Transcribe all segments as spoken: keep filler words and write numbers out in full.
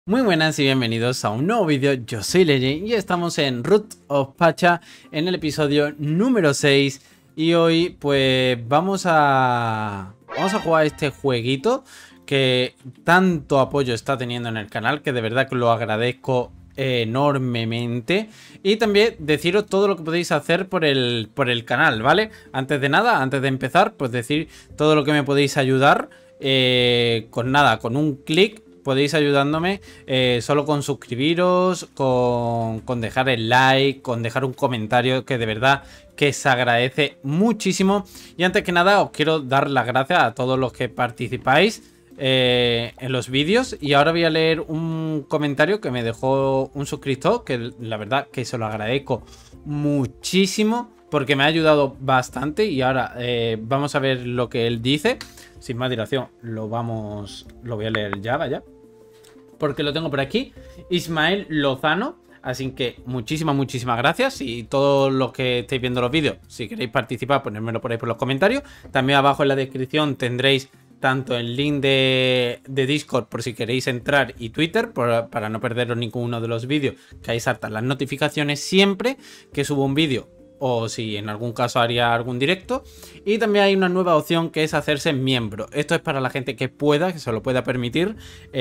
Muy buenas y bienvenidos a un nuevo vídeo. Yo soy Legend y estamos en Root of Pacha en el episodio número seis. Y hoy pues vamos a... Vamos a jugar este jueguito que tanto apoyo está teniendo en el canal, que de verdad que lo agradezco enormemente. Y también deciros todo lo que podéis hacer por el, por el canal, ¿vale? Antes de nada, antes de empezar, pues decir todo lo que me podéis ayudar eh, con nada, con un clic. Podéis ayudándome eh, solo con suscribiros, con, con dejar el like, con dejar un comentario, que de verdad que se agradece muchísimo. Y antes que nada os quiero dar las gracias a todos los que participáis eh, en los vídeos. Y ahora voy a leer un comentario que me dejó un suscriptor, que la verdad que se lo agradezco muchísimo, porque me ha ayudado bastante. Y ahora eh, vamos a ver lo que él dice. Sin más dilación, lo vamos, lo voy a leer ya, vaya, porque lo tengo por aquí. Ismael Lozano. Así que muchísimas, muchísimas gracias. Y todos los que estéis viendo los vídeos, si queréis participar, ponérmelo por ahí por los comentarios. También abajo en la descripción tendréis tanto el link de, de Discord por si queréis entrar, y Twitter por, para no perderos ninguno de los vídeos, que ahí saltan las notificaciones siempre que subo un vídeo, o si en algún caso haría algún directo. Y también hay una nueva opción que es hacerse miembro. Esto es para la gente que pueda, que se lo pueda permitir.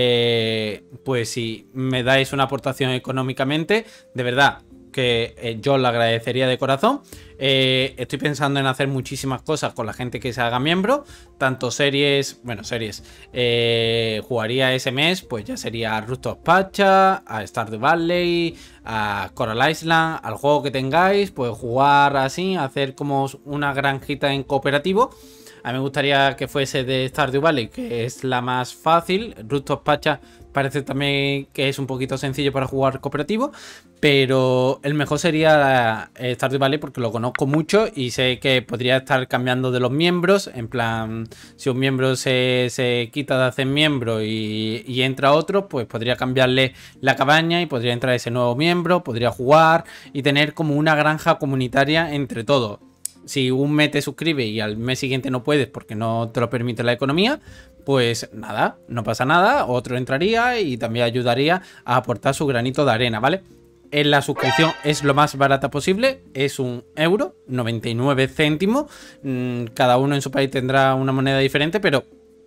Eh, pues si me dais una aportación económicamente, de verdad que eh, yo lo agradecería de corazón. Eh, estoy pensando en hacer muchísimas cosas con la gente que se haga miembro. Tanto series, bueno, series. Eh, jugaría ese mes, pues ya sería a Root of Pacha, a Stardew Valley, a Coral Island, al juego que tengáis, pues jugar así, hacer como una granjita en cooperativo. A mí me gustaría que fuese de Stardew Valley, que es la más fácil. Root of Pacha parece también que es un poquito sencillo para jugar cooperativo, pero el mejor sería Stardew Valley porque lo conozco mucho y sé que podría estar cambiando de los miembros. En plan, si un miembro se, se quita de hacer miembro y, y entra otro, pues podría cambiarle la cabaña y podría entrar ese nuevo miembro, podría jugar y tener como una granja comunitaria entre todos. Si un mes te suscribe y al mes siguiente no puedes porque no te lo permite la economía, pues nada, no pasa nada, otro entraría y también ayudaría a aportar su granito de arena, ¿vale? En la suscripción es lo más barata posible, es un euro, noventa y nueve céntimos, cada uno en su país tendrá una moneda diferente, pero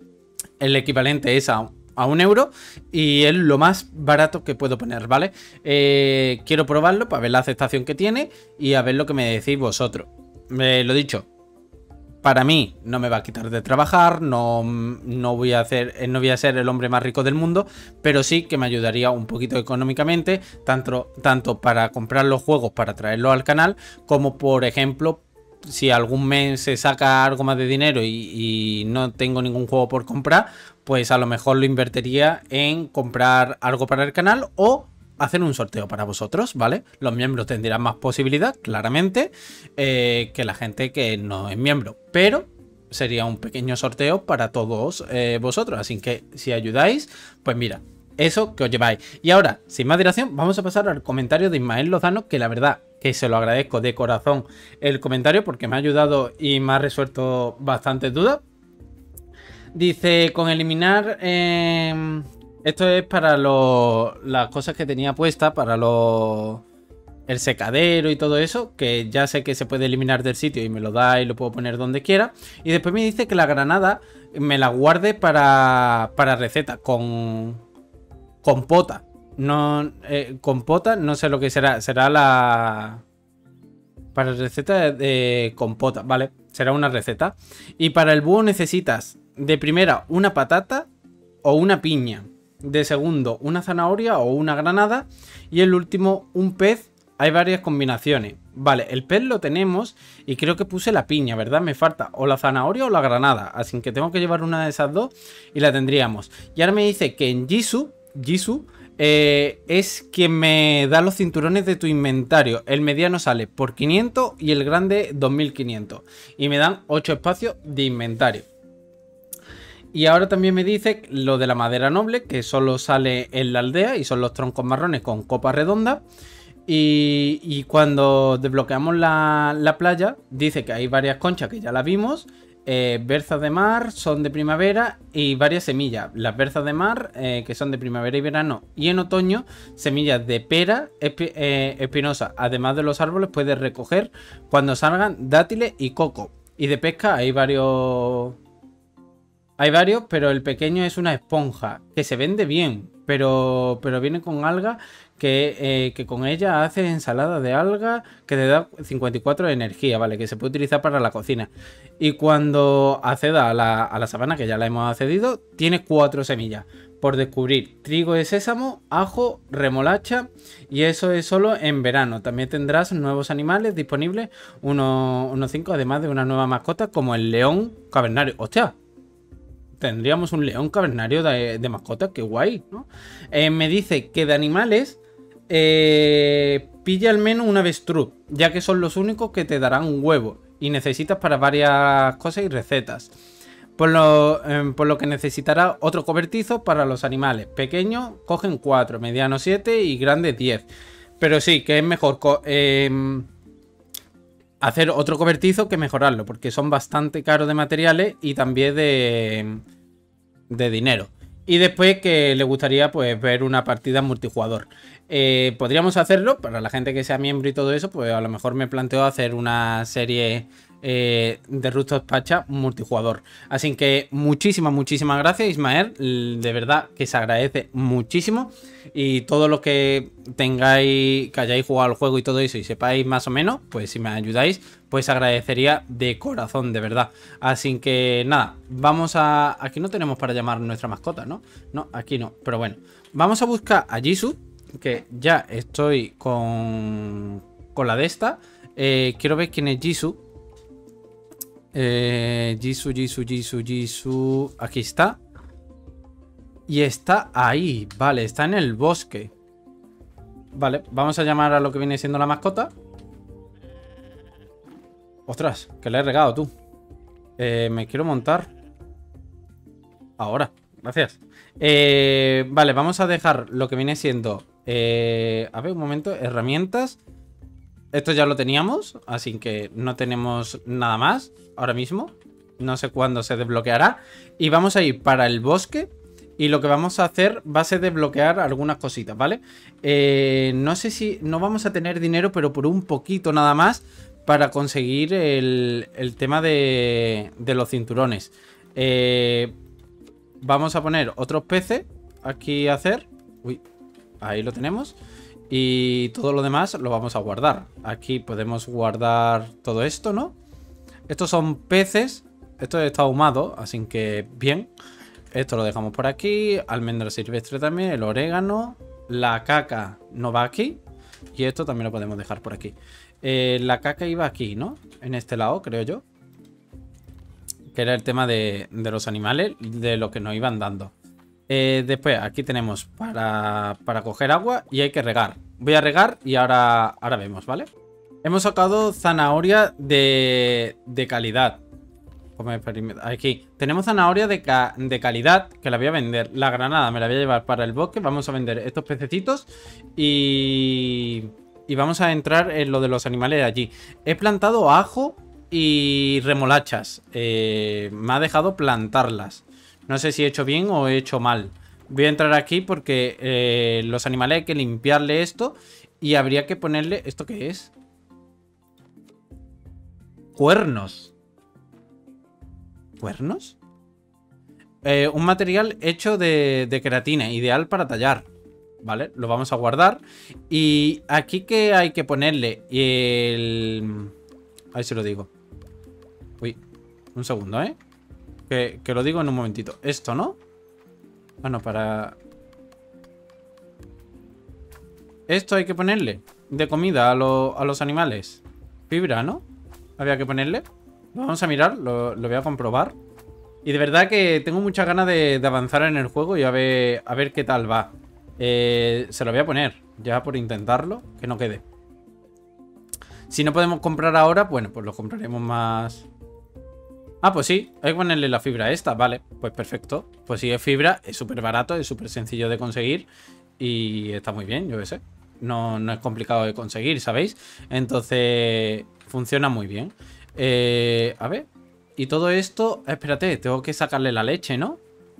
el equivalente es a a un euro y es lo más barato que puedo poner, ¿vale? Eh, quiero probarlo para ver la aceptación que tiene y a ver lo que me decís vosotros. Eh, lo dicho, para mí no me va a quitar de trabajar, no, no, voy a hacer, no voy a ser el hombre más rico del mundo, pero sí que me ayudaría un poquito económicamente, tanto, tanto para comprar los juegos para traerlos al canal, como por ejemplo, si algún mes se saca algo más de dinero y, y no tengo ningún juego por comprar, pues a lo mejor lo invertiría en comprar algo para el canal o hacer un sorteo para vosotros, ¿vale? Los miembros tendrán más posibilidad, claramente, eh, que la gente que no es miembro, pero sería un pequeño sorteo para todos eh, vosotros, así que si ayudáis, pues mira, eso que os lleváis. Y ahora, sin más dilación, vamos a pasar al comentario de Ismael Lozano, que la verdad que se lo agradezco de corazón el comentario porque me ha ayudado y me ha resuelto bastantes dudas. Dice, con eliminar... Eh, esto es para lo, las cosas que tenía puestas, para lo, el secadero y todo eso, que ya sé que se puede eliminar del sitio y me lo da y lo puedo poner donde quiera. Y después me dice que la granada me la guarde para, para receta, con compota. No, eh, compota, no sé lo que será, será la... Para receta de compota, vale, será una receta. Y para el búho necesitas de primera una patata o una piña. De segundo, una zanahoria o una granada. Y el último, un pez. Hay varias combinaciones. Vale, el pez lo tenemos. Y creo que puse la piña, ¿verdad? Me falta o la zanahoria o la granada. Así que tengo que llevar una de esas dos. Y la tendríamos. Y ahora me dice que en Jisoo, Jisoo eh, es quien me da los cinturones de tu inventario. El mediano sale por quinientos y el grande dos mil quinientos. Y me dan ocho espacios de inventario. Y ahora también me dice lo de la madera noble, que solo sale en la aldea y son los troncos marrones con copa redonda. Y, y cuando desbloqueamos la, la playa, dice que hay varias conchas que ya la vimos eh, berzas de mar son de primavera y varias semillas. Las berzas de mar, eh, que son de primavera y verano, y en otoño, semillas de pera espi eh, espinosa. Además de los árboles, puedes recoger cuando salgan dátiles y coco. Y de pesca hay varios... Hay varios, pero el pequeño es una esponja, que se vende bien, pero, pero viene con alga, que, eh, que con ella haces ensalada de alga, que te da cincuenta y cuatro de energía, ¿vale? Que se puede utilizar para la cocina. Y cuando acceda a la, a la sabana, que ya la hemos accedido, tiene cuatro semillas por descubrir. Trigo de sésamo, ajo, remolacha, y eso es solo en verano. También tendrás nuevos animales disponibles, unos, unos cinco, además de una nueva mascota como el león cavernario. ¡Hostia! Tendríamos un león cavernario de, de mascota, qué guay, ¿no? Eh, me dice que de animales eh, pilla al menos un avestruz, ya que son los únicos que te darán un huevo y necesitas para varias cosas y recetas. Por lo, eh, por lo que necesitará otro cobertizo para los animales. Pequeños cogen cuatro, medianos siete y grandes diez. Pero sí, que es mejor eh, hacer otro cobertizo que mejorarlo, porque son bastante caros de materiales y también de, de dinero. Y después que le gustaría pues ver una partida multijugador. Eh, podríamos hacerlo, para la gente que sea miembro y todo eso, pues a lo mejor me planteo hacer una serie eh, de Rooftop Pacha multijugador. Así que muchísimas, muchísimas gracias, Ismael. De verdad que se agradece muchísimo. Y todo lo que tengáis, que hayáis jugado al juego y todo eso y sepáis más o menos, pues si me ayudáis, pues agradecería de corazón, de verdad. Así que nada, vamos a... Aquí no tenemos para llamar nuestra mascota, ¿no? No, aquí no, pero bueno. Vamos a buscar a Jisoo, que ya estoy con, con la de esta. Eh, quiero ver quién es Jisoo. Eh, Jisoo, Jisoo, Jisoo, Jisoo. Aquí está. Y está ahí, vale, está en el bosque. Vale, vamos a llamar a lo que viene siendo la mascota. Ostras, que le he regado tú. Eh, me quiero montar. Ahora, gracias. Eh, vale, vamos a dejar lo que viene siendo... Eh, a ver, un momento, herramientas. Esto ya lo teníamos, así que no tenemos nada más ahora mismo. No sé cuándo se desbloqueará. Y vamos a ir para el bosque. Y lo que vamos a hacer va a ser desbloquear algunas cositas, ¿vale? Eh, no sé si... No vamos a tener dinero, pero por un poquito nada más para conseguir el, el tema de, de los cinturones. Eh, vamos a poner otros peces aquí a hacer. Uy, ahí lo tenemos. Y todo lo demás lo vamos a guardar. Aquí podemos guardar todo esto, ¿no? Estos son peces. Esto está ahumado, así que bien. Esto lo dejamos por aquí. Almendra silvestre también. El orégano. La caca no va aquí. Y esto también lo podemos dejar por aquí. Eh, la caca iba aquí, ¿no? En este lado, creo yo. Que era el tema de, de los animales. De lo que nos iban dando. Eh, después aquí tenemos para, para coger agua. Y hay que regar. Voy a regar y ahora, ahora vemos, ¿vale? Hemos sacado zanahoria de, de calidad. Aquí tenemos zanahoria de, ca de calidad que la voy a vender. La granada me la voy a llevar para el bosque. Vamos a vender estos pececitos y, y vamos a entrar en lo de los animales de allí. He plantado ajo y remolachas. Eh, me ha dejado plantarlas. No sé si he hecho bien o he hecho mal. Voy a entrar aquí porque eh, los animales hay que limpiarle esto. Y habría que ponerle... ¿Esto qué es? Cuernos. ¿Cuernos? Eh, un material hecho de, de queratina, ideal para tallar. Vale, lo vamos a guardar. Y aquí que hay que ponerle el... A ver si lo digo. Uy, un segundo, ¿eh? Que, que lo digo en un momentito. Esto, ¿no? Bueno, para... Esto hay que ponerle de comida a, lo, a los animales. Fibra, ¿no? Había que ponerle. Vamos a mirar, lo, lo voy a comprobar. Y de verdad que tengo muchas ganas de, de avanzar en el juego y a ver, a ver qué tal va. Eh, se lo voy a poner, ya por intentarlo, que no quede. Si no podemos comprar ahora, bueno, pues lo compraremos más... Ah, pues sí, hay que ponerle la fibra esta, vale, pues perfecto. Pues si es fibra, es súper barato, es súper sencillo de conseguir y está muy bien, yo qué sé. No, no es complicado de conseguir, ¿sabéis? Entonces, funciona muy bien. Eh, a ver, Y todo esto... Espérate, tengo que sacarle la leche, ¿no?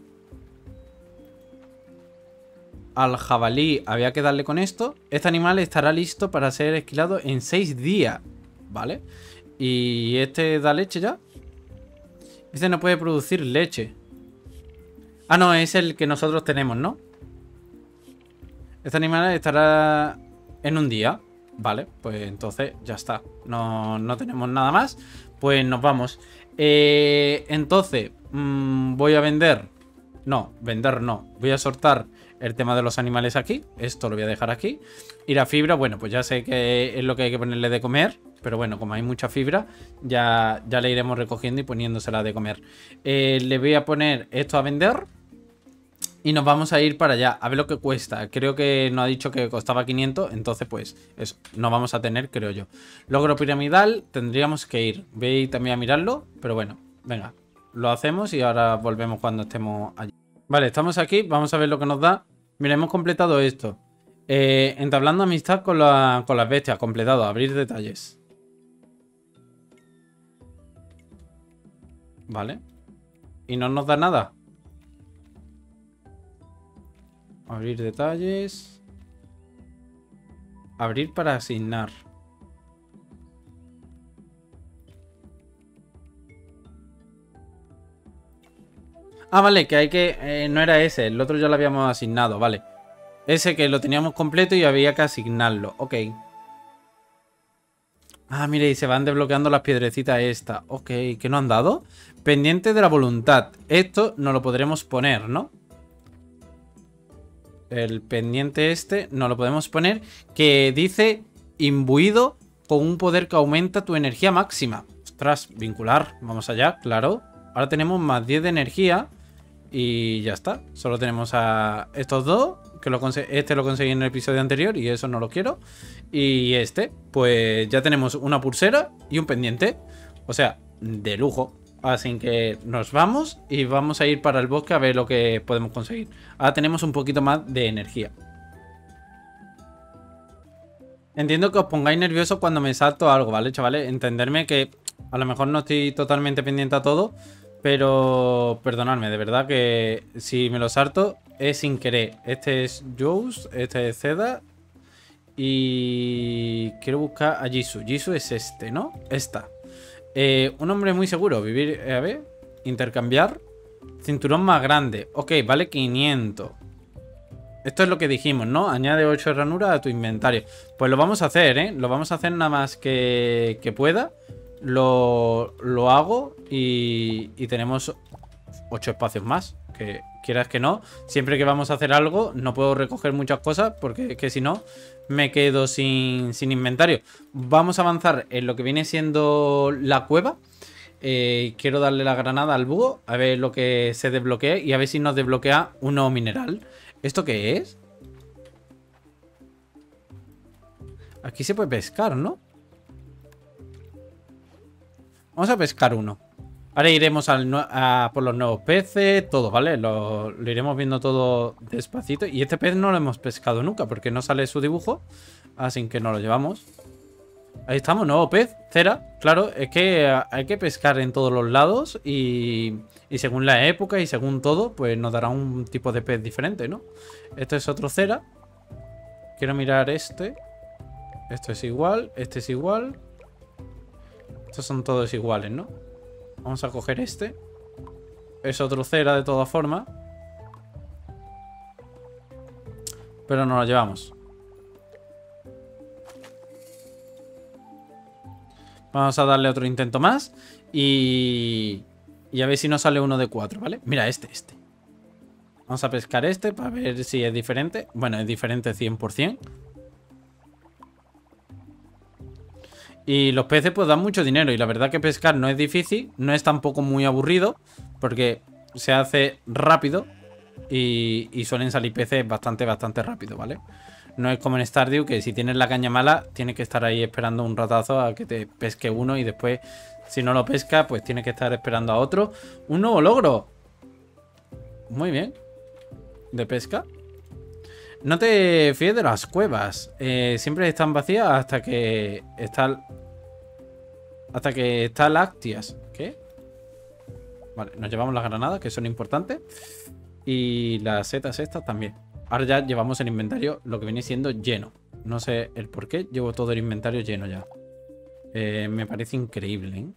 Al jabalí había que darle con esto. Este animal estará listo para ser esquilado en seis días. ¿Vale? Y este da leche ya. Este no puede producir leche. Ah, no, es el que nosotros tenemos, ¿no? Este animal estará en un día. Vale, pues entonces ya está. No, no tenemos nada más. Pues nos vamos. Eh, entonces, mmm, voy a vender. No, vender no. Voy a sortar el tema de los animales aquí. Esto lo voy a dejar aquí. Y la fibra, bueno, pues ya sé que es lo que hay que ponerle de comer. Pero bueno, como hay mucha fibra, ya, ya le iremos recogiendo y poniéndosela de comer. Eh, le voy a poner esto a vender. Y nos vamos a ir para allá, a ver lo que cuesta. Creo que nos ha dicho que costaba quinientos. Entonces pues eso, no vamos a tener, creo yo. Logro piramidal, tendríamos que ir. Voy también a mirarlo, pero bueno, venga. Lo hacemos y ahora volvemos cuando estemos allí. Vale, estamos aquí, vamos a ver lo que nos da. Mira, hemos completado esto. eh, Entablando amistad con, la, con las bestias. Completado, abrir detalles. Vale. Y no nos da nada. Abrir detalles. Abrir para asignar. Ah, vale, que hay que... Eh, no era ese, el otro ya lo habíamos asignado, vale. Ese que lo teníamos completo y había que asignarlo, ok. Ah, mire, y se van desbloqueando las piedrecitas estas. Ok, ¿qué nos han dado? Pendiente de la voluntad. Esto no lo podremos poner, ¿no? El pendiente este no lo podemos poner. Que dice imbuido con un poder que aumenta tu energía máxima. Ostras, vincular. Vamos allá, claro. Ahora tenemos más diez de energía. Y ya está. Solo tenemos a estos dos. Que lo este lo conseguí en el episodio anterior. Y eso no lo quiero. Y este, pues ya tenemos una pulsera y un pendiente. O sea, de lujo. Así que nos vamos y vamos a ir para el bosque a ver lo que podemos conseguir. Ahora tenemos un poquito más de energía. Entiendo que os pongáis nerviosos cuando me salto algo, ¿vale, chavales? Entenderme que a lo mejor no estoy totalmente pendiente a todo, pero perdonadme, de verdad que si me lo salto es sin querer. Este es Juice, este es Zeda y quiero buscar a Jisoo. Jisoo es este, ¿no? Esta. Eh, un hombre muy seguro. Vivir, eh, a ver, intercambiar. Cinturón más grande. Ok, vale quinientos. Esto es lo que dijimos, ¿no? Añade ocho ranuras a tu inventario. Pues lo vamos a hacer, ¿eh? Lo vamos a hacer nada más que, que pueda. Lo, lo hago y, y tenemos ocho espacios más. Que quieras que no, siempre que vamos a hacer algo no puedo recoger muchas cosas porque es que si no me quedo sin, sin inventario. Vamos a avanzar en lo que viene siendo la cueva. Eh, quiero darle la granada al búho a ver lo que se desbloquea y a ver si nos desbloquea un nuevo mineral. ¿Esto qué es? Aquí se puede pescar, ¿no? Vamos a pescar uno. Ahora iremos al, a por los nuevos peces, todo, ¿vale? Lo, lo iremos viendo todo despacito. Y este pez no lo hemos pescado nunca porque no sale su dibujo. Así que no lo llevamos. Ahí estamos, nuevo pez, cera. Claro, es que hay que pescar en todos los lados. Y, y según la época y según todo, pues nos dará un tipo de pez diferente, ¿no? Este es otro cera. Quiero mirar este. Esto es igual, este es igual. Estos son todos iguales, ¿no? Vamos a coger este. Es otro cera de todas formas. Pero no lo llevamos. Vamos a darle otro intento más. Y... Y a ver si nos sale uno de cuatro, ¿vale? Mira, este, este. Vamos a pescar este para ver si es diferente. Bueno, es diferente cien por cien. Y los peces pues dan mucho dinero. Y la verdad que pescar no es difícil. No es tampoco muy aburrido. Porque se hace rápido. Y, y suelen salir peces bastante, bastante rápido, ¿vale? No es como en Stardew que si tienes la caña mala tienes que estar ahí esperando un ratazo a que te pesque uno. Y después si no lo pesca pues tienes que estar esperando a otro. Un nuevo logro. Muy bien. De pesca. No te fíes de las cuevas. Eh, siempre están vacías hasta que está... Hasta que está lácteas. ¿Qué? Vale, nos llevamos las granadas, que son importantes. Y las setas estas también. Ahora ya llevamos el inventario, lo que viene siendo lleno. No sé el por qué, llevo todo el inventario lleno ya. Eh, me parece increíble, ¿eh?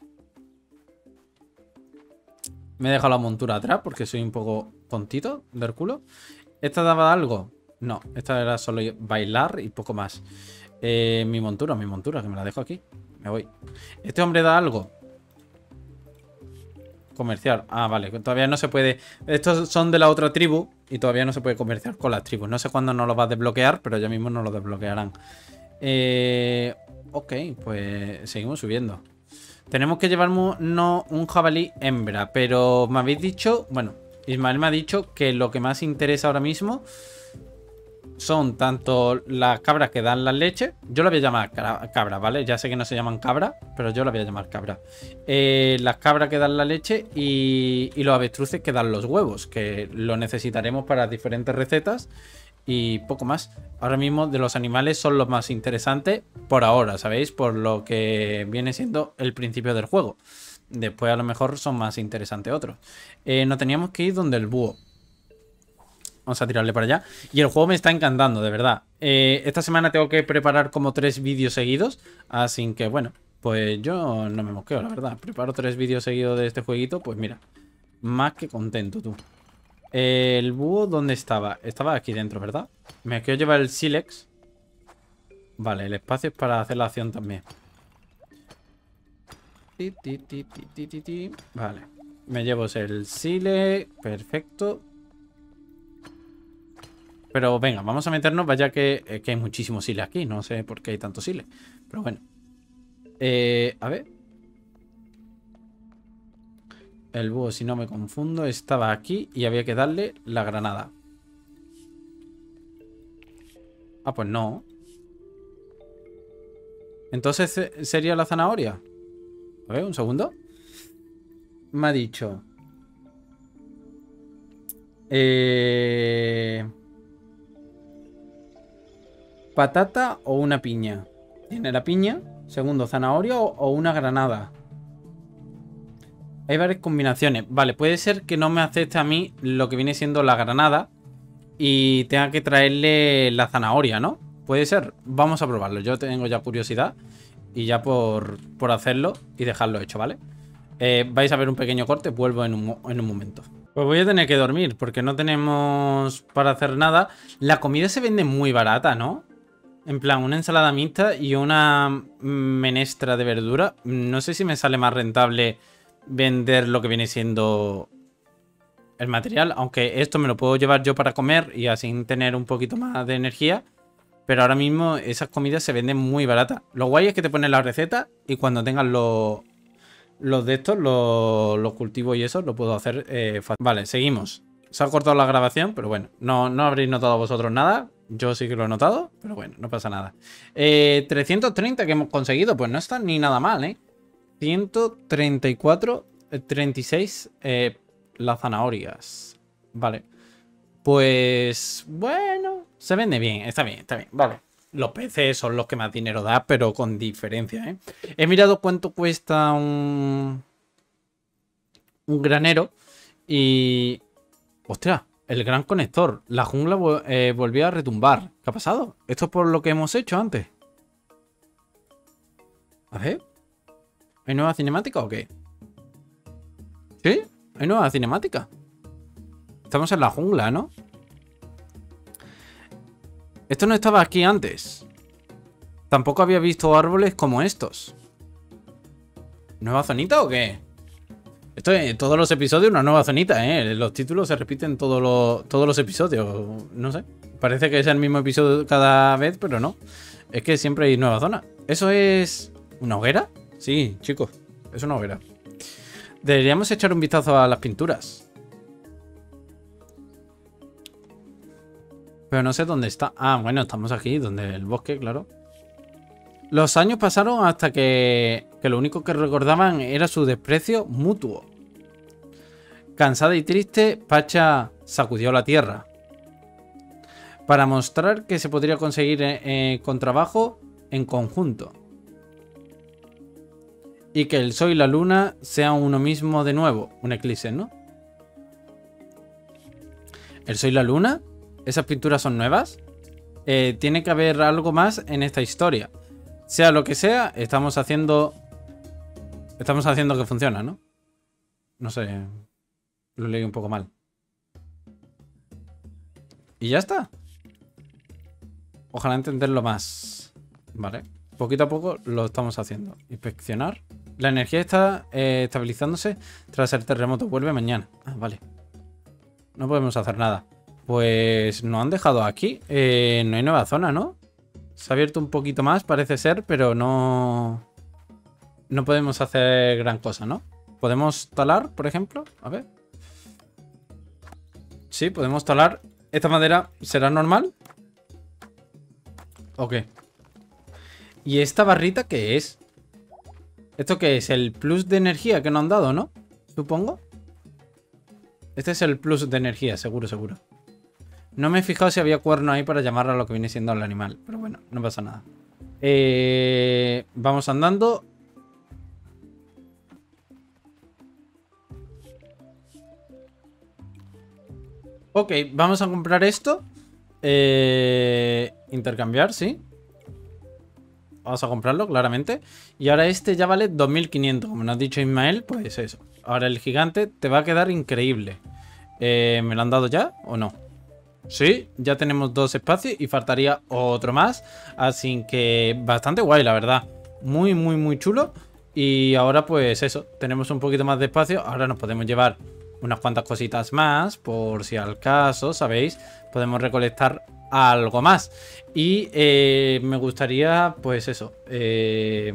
Me he dejado la montura atrás porque soy un poco tontito del culo. ¿Esta daba algo? No, esta era solo bailar y poco más. Eh, mi montura, mi montura, que me la dejo aquí. Me voy. ¿Este hombre da algo? Comerciar. Ah, vale. Todavía no se puede... Estos son de la otra tribu y todavía no se puede comerciar con las tribus. No sé cuándo nos lo va a desbloquear, pero ya mismo nos lo desbloquearán. Eh... Ok, pues seguimos subiendo. Tenemos que llevarnos un jabalí hembra, pero me habéis dicho... Bueno, Ismael me ha dicho que lo que más interesa ahora mismo son tanto las cabras que dan la leche. Yo la voy a llamar cabra, ¿vale? Ya sé que no se llaman cabra, pero yo la voy a llamar cabra. Eh, las cabras que dan la leche y, y los avestruces que dan los huevos, que lo necesitaremos para diferentes recetas y poco más. Ahora mismo de los animales son los más interesantes por ahora, ¿sabéis? Por lo que viene siendo el principio del juego. Después a lo mejor son más interesantes otros. Eh, no teníamos que ir donde el búho. Vamos a tirarle para allá. Y el juego me está encantando, de verdad. Eh, esta semana tengo que preparar como tres vídeos seguidos. Así que, bueno, pues yo no me mosqueo, la verdad. Preparo tres vídeos seguidos de este jueguito. Pues mira, más que contento, tú. Eh, el búho, ¿dónde estaba? Estaba aquí dentro, ¿verdad? Me quiero llevar el sílex. Vale, el espacio es para hacer la acción también. Ti, ti, ti, ti, ti, ti, ti. Vale. Me llevo el sílex. Perfecto. Pero venga, vamos a meternos, vaya que, eh, que hay muchísimos siles aquí. No sé por qué hay tantos siles. Pero bueno. Eh, a ver. El búho, si no me confundo, estaba aquí y había que darle la granada. Ah, pues no. Entonces, ¿sería la zanahoria? A ver, un segundo. Me ha dicho... Eh... ¿Patata o una piña? Tiene la piña. Segundo, zanahoria o, o una granada. Hay varias combinaciones. Vale, puede ser que no me acepte a mí lo que viene siendo la granada y tenga que traerle la zanahoria, ¿no? Puede ser. Vamos a probarlo. Yo tengo ya curiosidad y ya por, por hacerlo y dejarlo hecho, ¿vale? Eh, vais a ver un pequeño corte. Vuelvo en un, en un momento. Pues voy a tener que dormir porque no tenemos para hacer nada. La comida se vende muy barata, ¿no? En plan, una ensalada mixta y una menestra de verdura. No sé si me sale más rentable vender lo que viene siendo el material. Aunque esto me lo puedo llevar yo para comer y así tener un poquito más de energía. Pero ahora mismo esas comidas se venden muy baratas. Lo guay es que te ponen la receta y cuando tengas los, los de estos, los, los cultivos y eso, lo puedo hacer eh, fácil. Vale, seguimos. Se ha cortado la grabación, pero bueno, no, no habréis notado vosotros nada. Yo sí que lo he notado, pero bueno, no pasa nada. Eh, trescientos treinta que hemos conseguido, pues no está ni nada mal, ¿eh? ciento treinta y cuatro, treinta y seis eh, las zanahorias. Vale. Pues bueno, se vende bien, está bien, está bien. Vale. Los peces son los que más dinero da, pero con diferencia, ¿eh? He mirado cuánto cuesta un, un granero y... ¡Ostras! El gran conector. La jungla eh, volvió a retumbar. ¿Qué ha pasado? ¿Esto es por lo que hemos hecho antes? A ver. ¿Hay nueva cinemática o qué? ¿Sí? ¿Hay nueva cinemática? Estamos en la jungla, ¿no? Esto no estaba aquí antes. Tampoco había visto árboles como estos. ¿Nueva zonita o qué? Esto en todos los episodios una nueva zonita, ¿eh? Los títulos se repiten todos los, todos los episodios. No sé. Parece que es el mismo episodio cada vez, pero no. Es que siempre hay nueva zona. ¿Eso es una hoguera? Sí, chicos. Es una hoguera. Deberíamos echar un vistazo a las pinturas. Pero no sé dónde está. Ah, bueno, estamos aquí, donde el bosque, claro. Los años pasaron hasta que, que lo único que recordaban era su desprecio mutuo. Cansada y triste, Pacha sacudió la tierra. Para mostrar que se podría conseguir eh, con trabajo en conjunto. y que el sol y la luna sean uno mismo de nuevo. Un eclipse, ¿no? ¿El sol y la luna? ¿Esas pinturas son nuevas? Eh, tiene que haber algo más en esta historia. Sea lo que sea, estamos haciendo... Estamos haciendo que funciona, ¿no? No sé. Lo leí un poco mal. Y ya está. Ojalá entenderlo más. Vale. Poquito a poco lo estamos haciendo. Inspeccionar. La energía está eh, estabilizándose tras el terremoto. Vuelve mañana. Ah, vale. No podemos hacer nada. Pues nos han dejado aquí. Eh, no hay nueva zona, ¿no? Se ha abierto un poquito más, parece ser, pero no... No podemos hacer gran cosa, ¿no? ¿Podemos talar, por ejemplo? A ver. Sí, podemos talar. ¿Esta madera será normal? ¿O qué? ¿Y esta barrita qué es? ¿Esto qué es? El plus de energía que nos han dado, ¿no? Supongo. Este es el plus de energía, seguro, seguro. No me he fijado si había cuerno ahí para llamar a lo que viene siendo el animal. Pero bueno, no pasa nada. Eh, vamos andando. Ok, vamos a comprar esto. Eh, intercambiar, sí. Vamos a comprarlo, claramente. Y ahora este ya vale dos mil quinientos. Como nos ha dicho Ismael, pues eso. Ahora el gigante te va a quedar increíble. Eh, ¿Me lo han dado ya o no? Sí, ya tenemos dos espacios y faltaría otro más. Así que bastante guay, la verdad. Muy, muy, muy chulo. Y ahora pues eso, tenemos un poquito más de espacio. Ahora nos podemos llevar unas cuantas cositas más, por si al caso, ¿sabéis? Podemos recolectar algo más. Y eh, me gustaría, pues eso. Eh,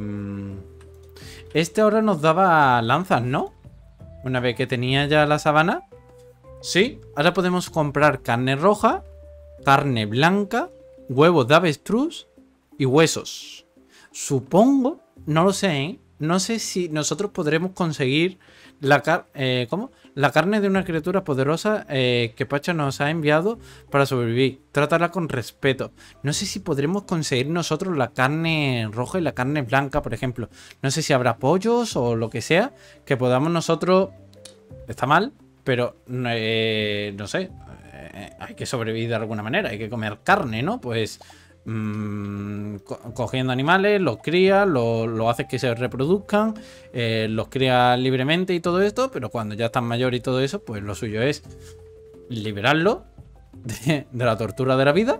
este ahora nos daba lanzas, ¿no? Una vez que tenía ya la sabana. Sí, ahora podemos comprar carne roja, carne blanca, huevos de avestruz y huesos. Supongo, no lo sé, ¿eh? No sé si nosotros podremos conseguir la, car eh, ¿cómo? la carne de una criatura poderosa eh, que Pacha nos ha enviado para sobrevivir. Trátala con respeto. No sé si podremos conseguir nosotros la carne roja y la carne blanca, por ejemplo. No sé si habrá pollos o lo que sea que podamos nosotros... Está mal, pero eh, no sé. Eh, hay que sobrevivir de alguna manera. Hay que comer carne, ¿no? Pues... Mmm, co cogiendo animales, los cría, los lo hace que se reproduzcan, eh, los cría libremente y todo esto, pero cuando ya están mayores y todo eso, pues lo suyo es liberarlo de, de la tortura de la vida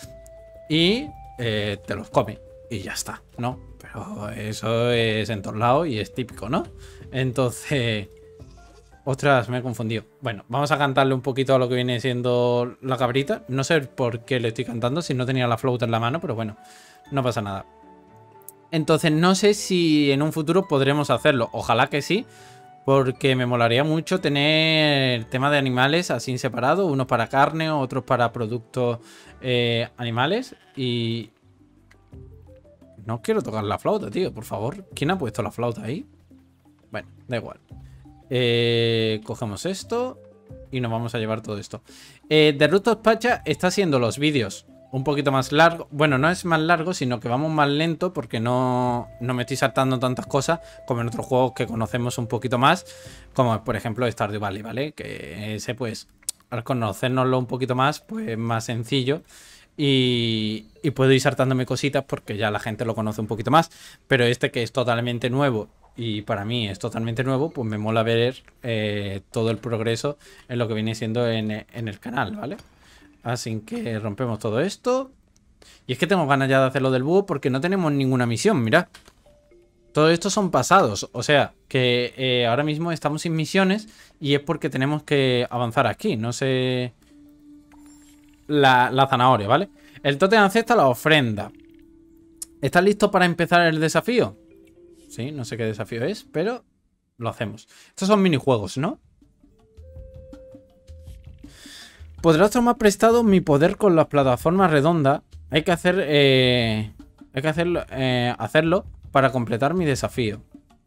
y eh, te los come y ya está, ¿no? Pero eso es en todos lados y es típico, ¿no? Entonces... Ostras, me he confundido. Bueno, vamos a cantarle un poquito a lo que viene siendo la cabrita. No sé por qué le estoy cantando, si no tenía la flauta en la mano, pero bueno, no pasa nada. Entonces no sé si en un futuro podremos hacerlo. Ojalá que sí, porque me molaría mucho tener el tema de animales así separados. Unos para carne, otros para productos eh, animales. Y... no quiero tocar la flauta, tío, por favor. ¿Quién ha puesto la flauta ahí? Bueno, da igual. Eh, cogemos esto y nos vamos a llevar todo esto. Eh, The Root of Pacha está haciendo los vídeos un poquito más largo. Bueno, no es más largo, sino que vamos más lento porque no, no me estoy saltando tantas cosas como en otros juegos que conocemos un poquito más, como por ejemplo Stardew Valley, ¿vale? Que ese pues, al conocérnoslo un poquito más, pues es más sencillo. Y, y puedo ir saltándome cositas porque ya la gente lo conoce un poquito más. Pero este que es totalmente nuevo y para mí es totalmente nuevo, pues me mola ver eh, todo el progreso en lo que viene siendo en, en el canal, ¿vale? Así que rompemos todo esto. Y es que tengo ganas ya de hacerlo del búho porque no tenemos ninguna misión, mirad. Todo esto son pasados, o sea, que eh, ahora mismo estamos sin misiones y es porque tenemos que avanzar aquí, no sé... La, la zanahoria, ¿vale? El tótem acepta la ofrenda. ¿Estás listo para empezar el desafío? Sí, no sé qué desafío es, pero lo hacemos. Estos son minijuegos, ¿no? Podrás tomar prestado mi poder con las plataformas redondas. Hay que hacer... Eh, hay que hacerlo, eh, hacerlo para completar mi desafío.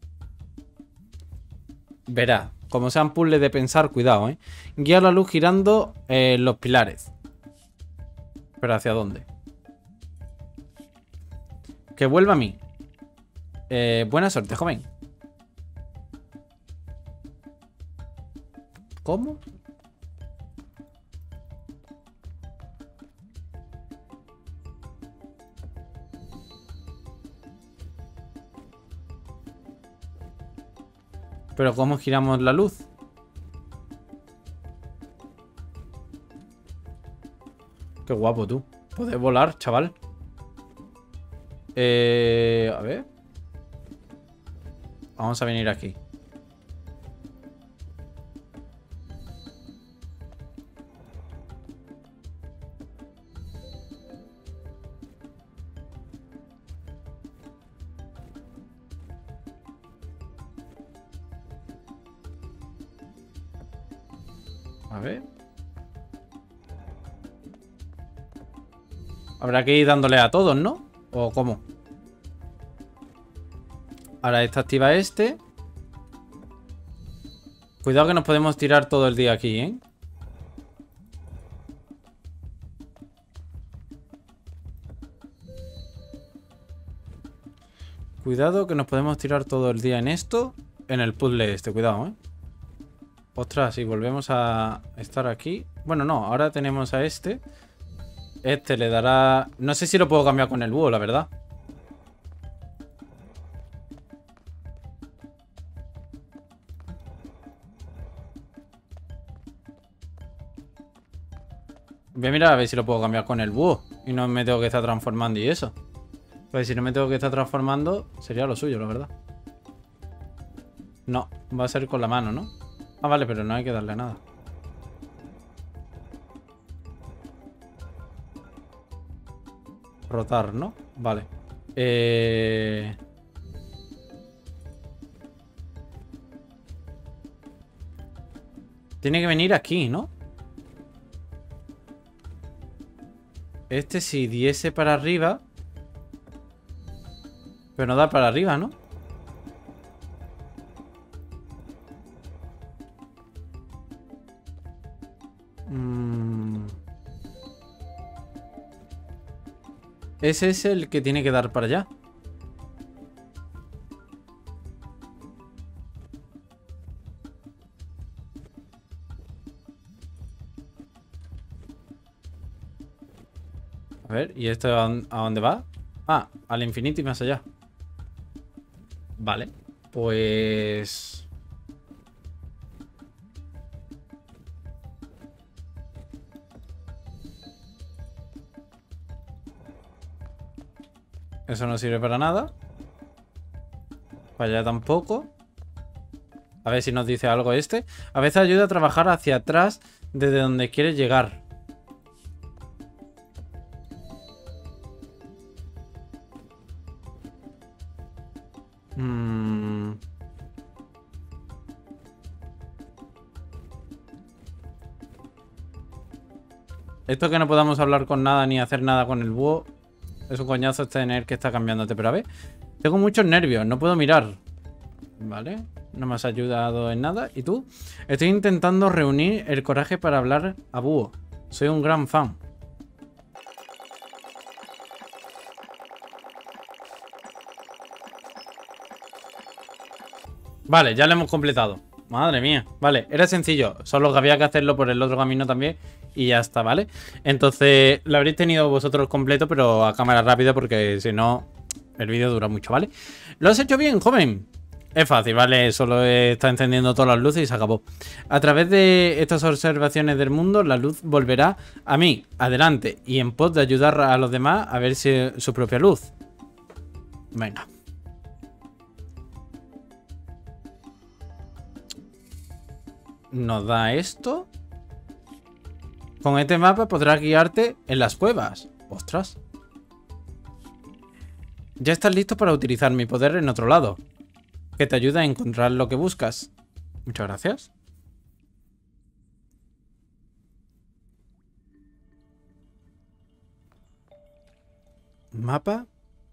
Verá, como sean puzzles de pensar, cuidado, ¿eh? Guía la luz girando eh, los pilares. ¿Pero hacia dónde? Que vuelva a mí. Eh, buena suerte, joven. ¿Cómo? Pero ¿cómo giramos la luz? Qué guapo tú. Puedes volar, chaval. Eh, a ver. Vamos a venir aquí. A ver. Habrá que ir dándole a todos, ¿no? ¿O cómo? Ahora esta activa este. Cuidado que nos podemos tirar todo el día aquí, ¿eh? Cuidado que nos podemos tirar todo el día en esto. En el puzzle este, cuidado, ¿eh? Ostras, si volvemos a estar aquí. Bueno, no, ahora tenemos a este. Este le dará... No sé si lo puedo cambiar con el búho, la verdad. Voy a mirar a ver si lo puedo cambiar con el búho. Y no me tengo que estar transformando y eso. Pues si no me tengo que estar transformando, sería lo suyo, la verdad. No, va a ser con la mano, ¿no? Ah, vale, pero no hay que darle nada. Rotar, ¿no? Vale. Eh... Tiene que venir aquí, ¿no? Este si diese para arriba. Pero no da para arriba, ¿no? Mm. Ese es el que tiene que dar para allá. A ver, ¿y esto a dónde va? Ah, al infinito y más allá. Vale, pues... Eso no sirve para nada. Para allá tampoco. A ver si nos dice algo este. A veces ayuda a trabajar hacia atrás desde donde quieres llegar. Mm. Esto que no podamos hablar con nada ni hacer nada con el búho es un coñazo tener que estar cambiándote. Pero a ver, tengo muchos nervios, no puedo mirar. Vale, no me has ayudado en nada. ¿Y tú? Estoy intentando reunir el coraje para hablar a búho. Soy un gran fan. Vale, ya lo hemos completado. Madre mía. Vale, era sencillo. Solo que había que hacerlo por el otro camino también. Y ya está, ¿vale? Entonces, lo habréis tenido vosotros completo, pero a cámara rápida, porque si no, el vídeo dura mucho, ¿vale? Lo has hecho bien, joven. Es fácil, ¿vale? Solo está encendiendo todas las luces y se acabó. A través de estas observaciones del mundo, la luz volverá a mí, adelante, y en pos de ayudar a los demás a ver si, su propia luz. Venga. Nos da esto. Con este mapa podrás guiarte en las cuevas. Ostras. Ya estás listo para utilizar mi poder en otro lado, que te ayuda a encontrar lo que buscas. Muchas gracias. Mapa.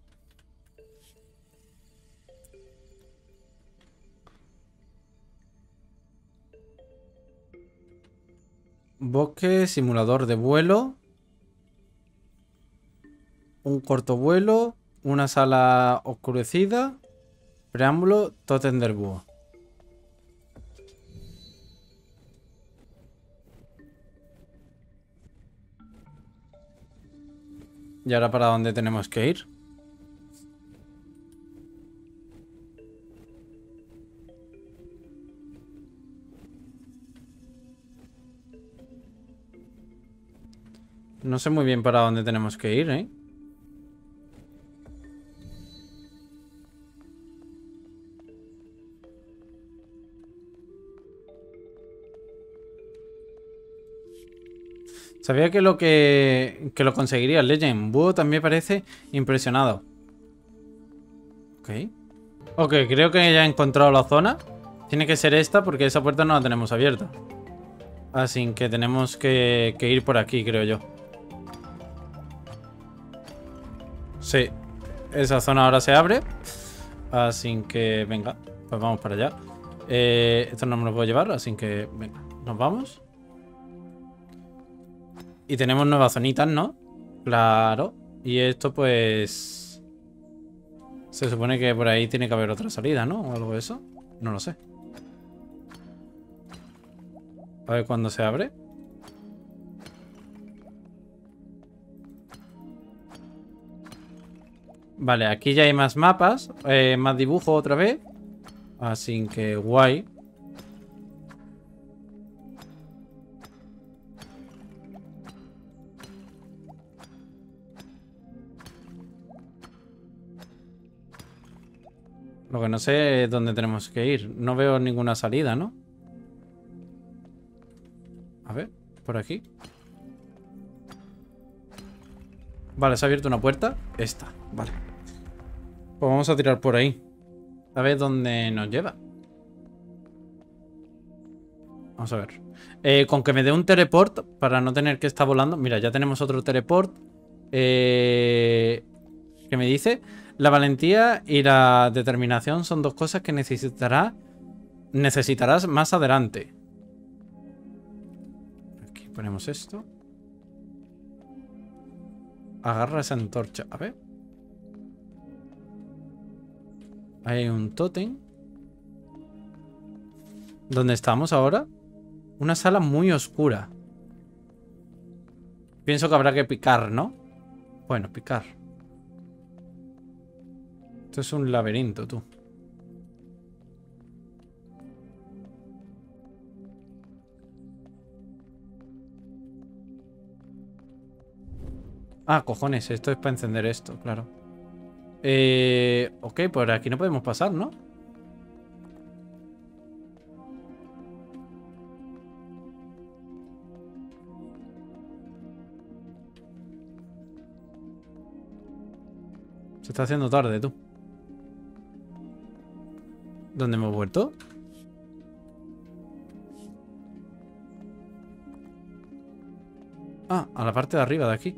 Bosque, simulador de vuelo. Un corto vuelo. Una sala oscurecida. Preámbulo, tótem del búho. ¿Y ahora para dónde tenemos que ir? No sé muy bien para dónde tenemos que ir, ¿eh? Sabía que lo que, que lo conseguiría Legend. Búho también parece impresionado. Ok. Ok, creo que ya he encontrado la zona. Tiene que ser esta porque esa puerta no la tenemos abierta. Así que tenemos que, que ir por aquí, creo yo. Sí. Esa zona ahora se abre. Así que venga, pues vamos para allá. Eh, esto no me lo puedo llevar, así que venga, nos vamos. Y tenemos nuevas zonitas, ¿no? Claro. Y esto pues... se supone que por ahí tiene que haber otra salida, ¿no? O algo de eso. No lo sé. A ver cuándo se abre. Vale, aquí ya hay más mapas. Eh, más dibujo otra vez. Así que guay. Lo que no sé es dónde tenemos que ir. No veo ninguna salida, ¿no? A ver, por aquí. Vale, se ha abierto una puerta. Esta, vale. Pues vamos a tirar por ahí. A ver dónde nos lleva. Vamos a ver. Eh, con que me dé un teleport para no tener que estar volando. Mira, ya tenemos otro teleport. Eh, ¿Qué me dice? La valentía y la determinación son dos cosas que necesitarás, necesitarás más adelante. Aquí ponemos esto. Agarra esa antorcha. A ver. Hay un tótem. ¿Dónde estamos ahora? Una sala muy oscura. Pienso que habrá que picar, ¿no? Bueno, picar. Esto es un laberinto, tú. Ah, cojones, esto es para encender esto, claro. Eh, ok, por aquí no podemos pasar, ¿no? Se está haciendo tarde, tú. ¿Dónde hemos vuelto? Ah, a la parte de arriba de aquí.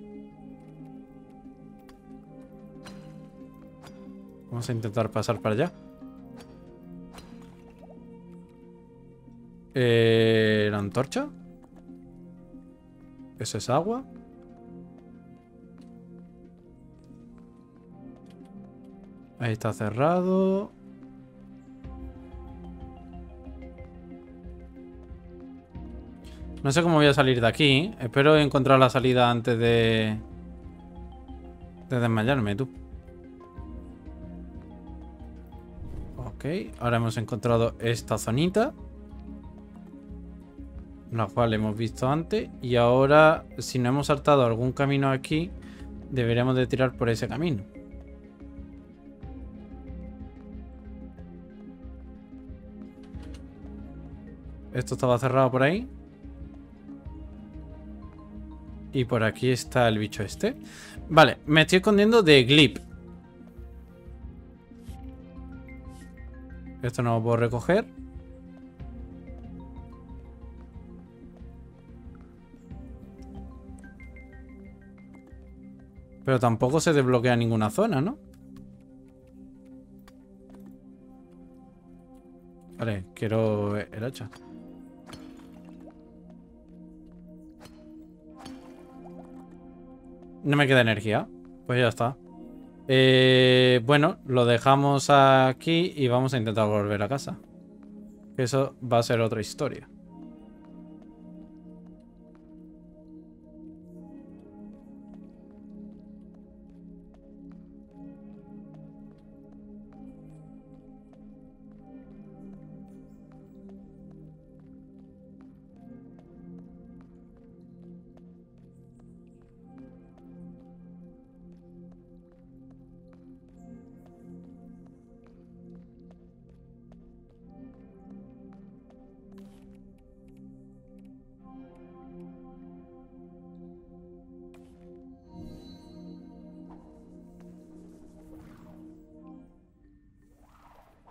Vamos a intentar pasar para allá. Eh, ¿La antorcha? ¿Eso es agua? Ahí está cerrado. No sé cómo voy a salir de aquí. Espero encontrar la salida antes de... de desmayarme, tú. Ok, ahora hemos encontrado esta zonita. La cual hemos visto antes. Y ahora, si no hemos saltado algún camino aquí, deberíamos de tirar por ese camino. Esto estaba cerrado por ahí. Y por aquí está el bicho este. Vale, me estoy escondiendo de Glip. Esto no lo puedo recoger. Pero tampoco se desbloquea ninguna zona, ¿no? Vale, quiero el hacha. No me queda energía. Pues ya está. Eh, bueno, lo dejamos aquí y vamos a intentar volver a casa. Eso va a ser otra historia.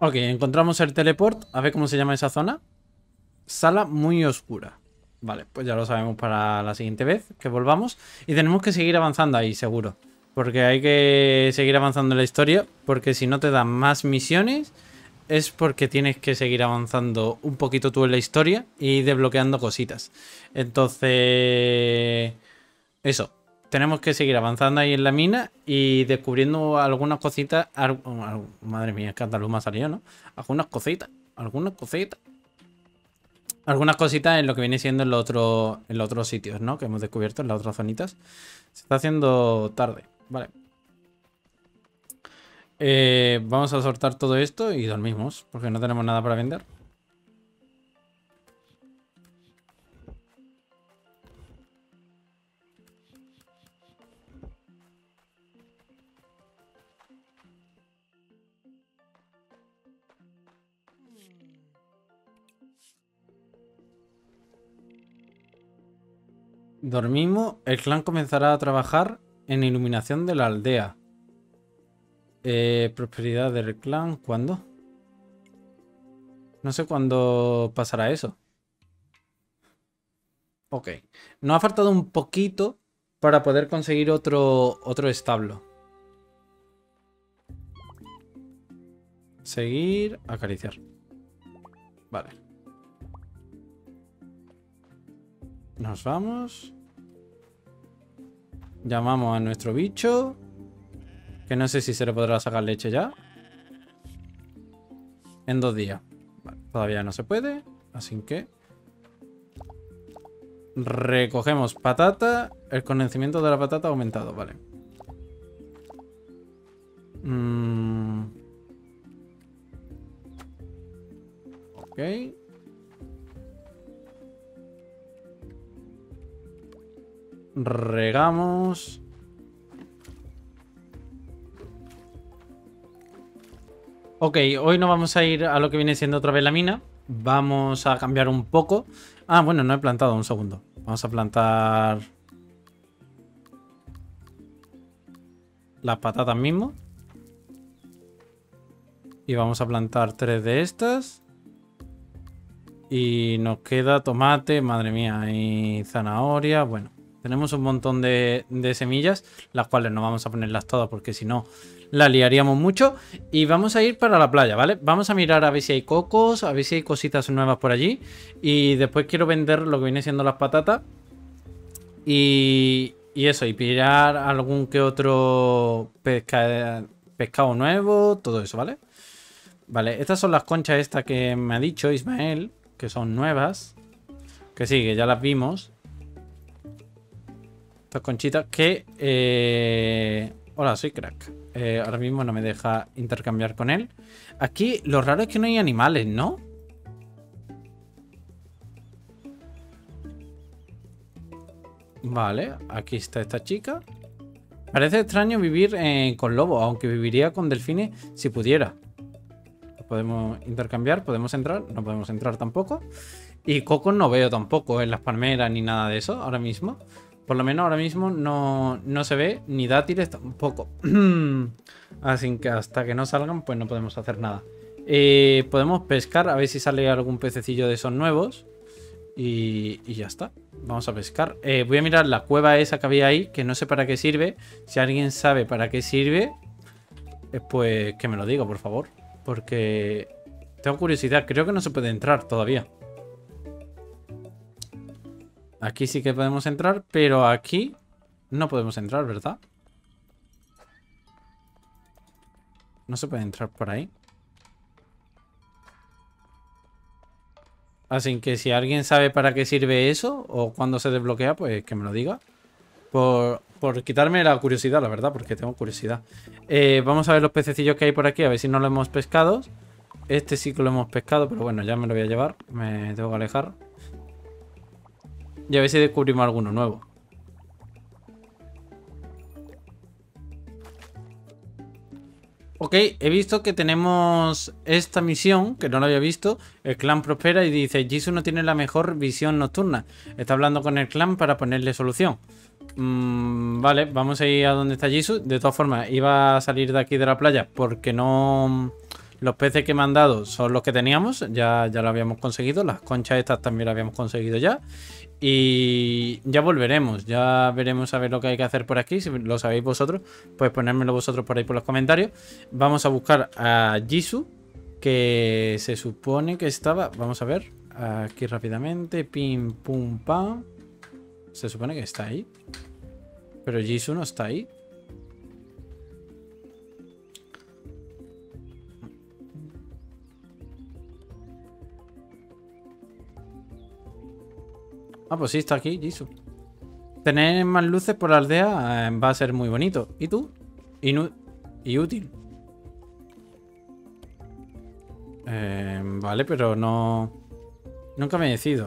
Ok, encontramos el teleport. A ver cómo se llama esa zona. Sala muy oscura. Vale, pues ya lo sabemos para la siguiente vez que volvamos. Y tenemos que seguir avanzando ahí, seguro. Porque hay que seguir avanzando en la historia. Porque si no te dan más misiones, es porque tienes que seguir avanzando un poquito tú en la historia y desbloqueando cositas. Entonces... Eso. Tenemos que seguir avanzando ahí en la mina y descubriendo algunas cositas. Madre mía, es que andaluz me ha salido, ¿no? Algunas cositas. Algunas cositas. Algunas cositas en lo que viene siendo en los otros en los otros sitios, ¿no? Que hemos descubierto en las otras zonitas. Se está haciendo tarde. Vale. Eh, vamos a soltar todo esto y dormimos. Porque no tenemos nada para vender. Dormimos. El clan comenzará a trabajar en iluminación de la aldea. Eh, prosperidad del clan. ¿Cuándo? No sé cuándo pasará eso. Ok. Nos ha faltado un poquito para poder conseguir otro, otro establo. Seguir. Acariciar. Vale. Nos vamos. Llamamos a nuestro bicho. Que no sé si se le podrá sacar leche ya. En dos días. Vale, todavía no se puede. Así que... recogemos patata. El conocimiento de la patata ha aumentado. Vale. Mm. Ok. Regamos. Ok, hoy no vamos a ir a lo que viene siendo otra vez la mina. Vamos a cambiar un poco. Ah, bueno, no he plantado, un segundo. Vamos a plantar las patatas mismo. Y vamos a plantar tres de estas. Y nos queda tomate, madre mía, y zanahoria. Bueno, tenemos un montón de, de semillas, las cuales no vamos a ponerlas todas porque si no la liaríamos mucho. Y vamos a ir para la playa, ¿vale? Vamos a mirar a ver si hay cocos, a ver si hay cositas nuevas por allí. Y después quiero vender lo que viene siendo las patatas. Y, y eso, y pillar algún que otro pesca, pescado nuevo, todo eso, ¿vale? Vale, estas son las conchas estas que me ha dicho Ismael, que son nuevas. Que sí, que ya las vimos. Estas conchitas que... Eh... Hola, soy Crack. Eh, ahora mismo no me deja intercambiar con él. Aquí lo raro es que no hay animales, ¿no? Vale, aquí está esta chica. Parece extraño vivir eh, con lobos, aunque viviría con delfines si pudiera. Podemos intercambiar, podemos entrar, no podemos entrar tampoco. Y cocos no veo tampoco en las palmeras ni nada de eso ahora mismo. Por lo menos ahora mismo no, no se ve, ni dátiles tampoco. Así que hasta que no salgan, pues no podemos hacer nada. Eh, podemos pescar, a ver si sale algún pececillo de esos nuevos. Y, y ya está. Vamos a pescar. Eh, voy a mirar la cueva esa que había ahí, que no sé para qué sirve. Si alguien sabe para qué sirve, eh, pues que me lo diga, por favor. Porque tengo curiosidad. Creo que no se puede entrar todavía. Aquí sí que podemos entrar, pero aquí no podemos entrar, ¿verdad? No se puede entrar por ahí. Así que si alguien sabe para qué sirve eso o cuándo se desbloquea, pues que me lo diga. Por, por quitarme la curiosidad, la verdad, porque tengo curiosidad. Eh, vamos a ver los pececillos que hay por aquí, a ver si no lo hemos pescado. Este sí que lo hemos pescado, pero bueno, ya me lo voy a llevar. Me tengo que alejar. Y a ver si descubrimos alguno nuevo. Ok, he visto que tenemos esta misión, que no lo había visto. El clan prospera y dice: Jisoo no tiene la mejor visión nocturna. Está hablando con el clan para ponerle solución. Mm, vale, vamos a ir a donde está Jisoo. De todas formas, iba a salir de aquí de la playa porque no, Los peces que me han dado son los que teníamos, ya, ya lo habíamos conseguido. Las conchas estas también las habíamos conseguido ya. Y ya volveremos, ya veremos a ver lo que hay que hacer por aquí. Si lo sabéis vosotros, pues ponérmelo vosotros por ahí por los comentarios. Vamos a buscar a Jisoo, que se supone que estaba... Vamos a ver, aquí rápidamente. Pim, pum, pam. Se supone que está ahí. Pero Jisoo no está ahí. Ah, pues sí, está aquí, Jisoo. Tener más luces por la aldea eh, va a ser muy bonito. ¿Y tú? Inu y útil. Eh, vale, pero no... Nunca me decido.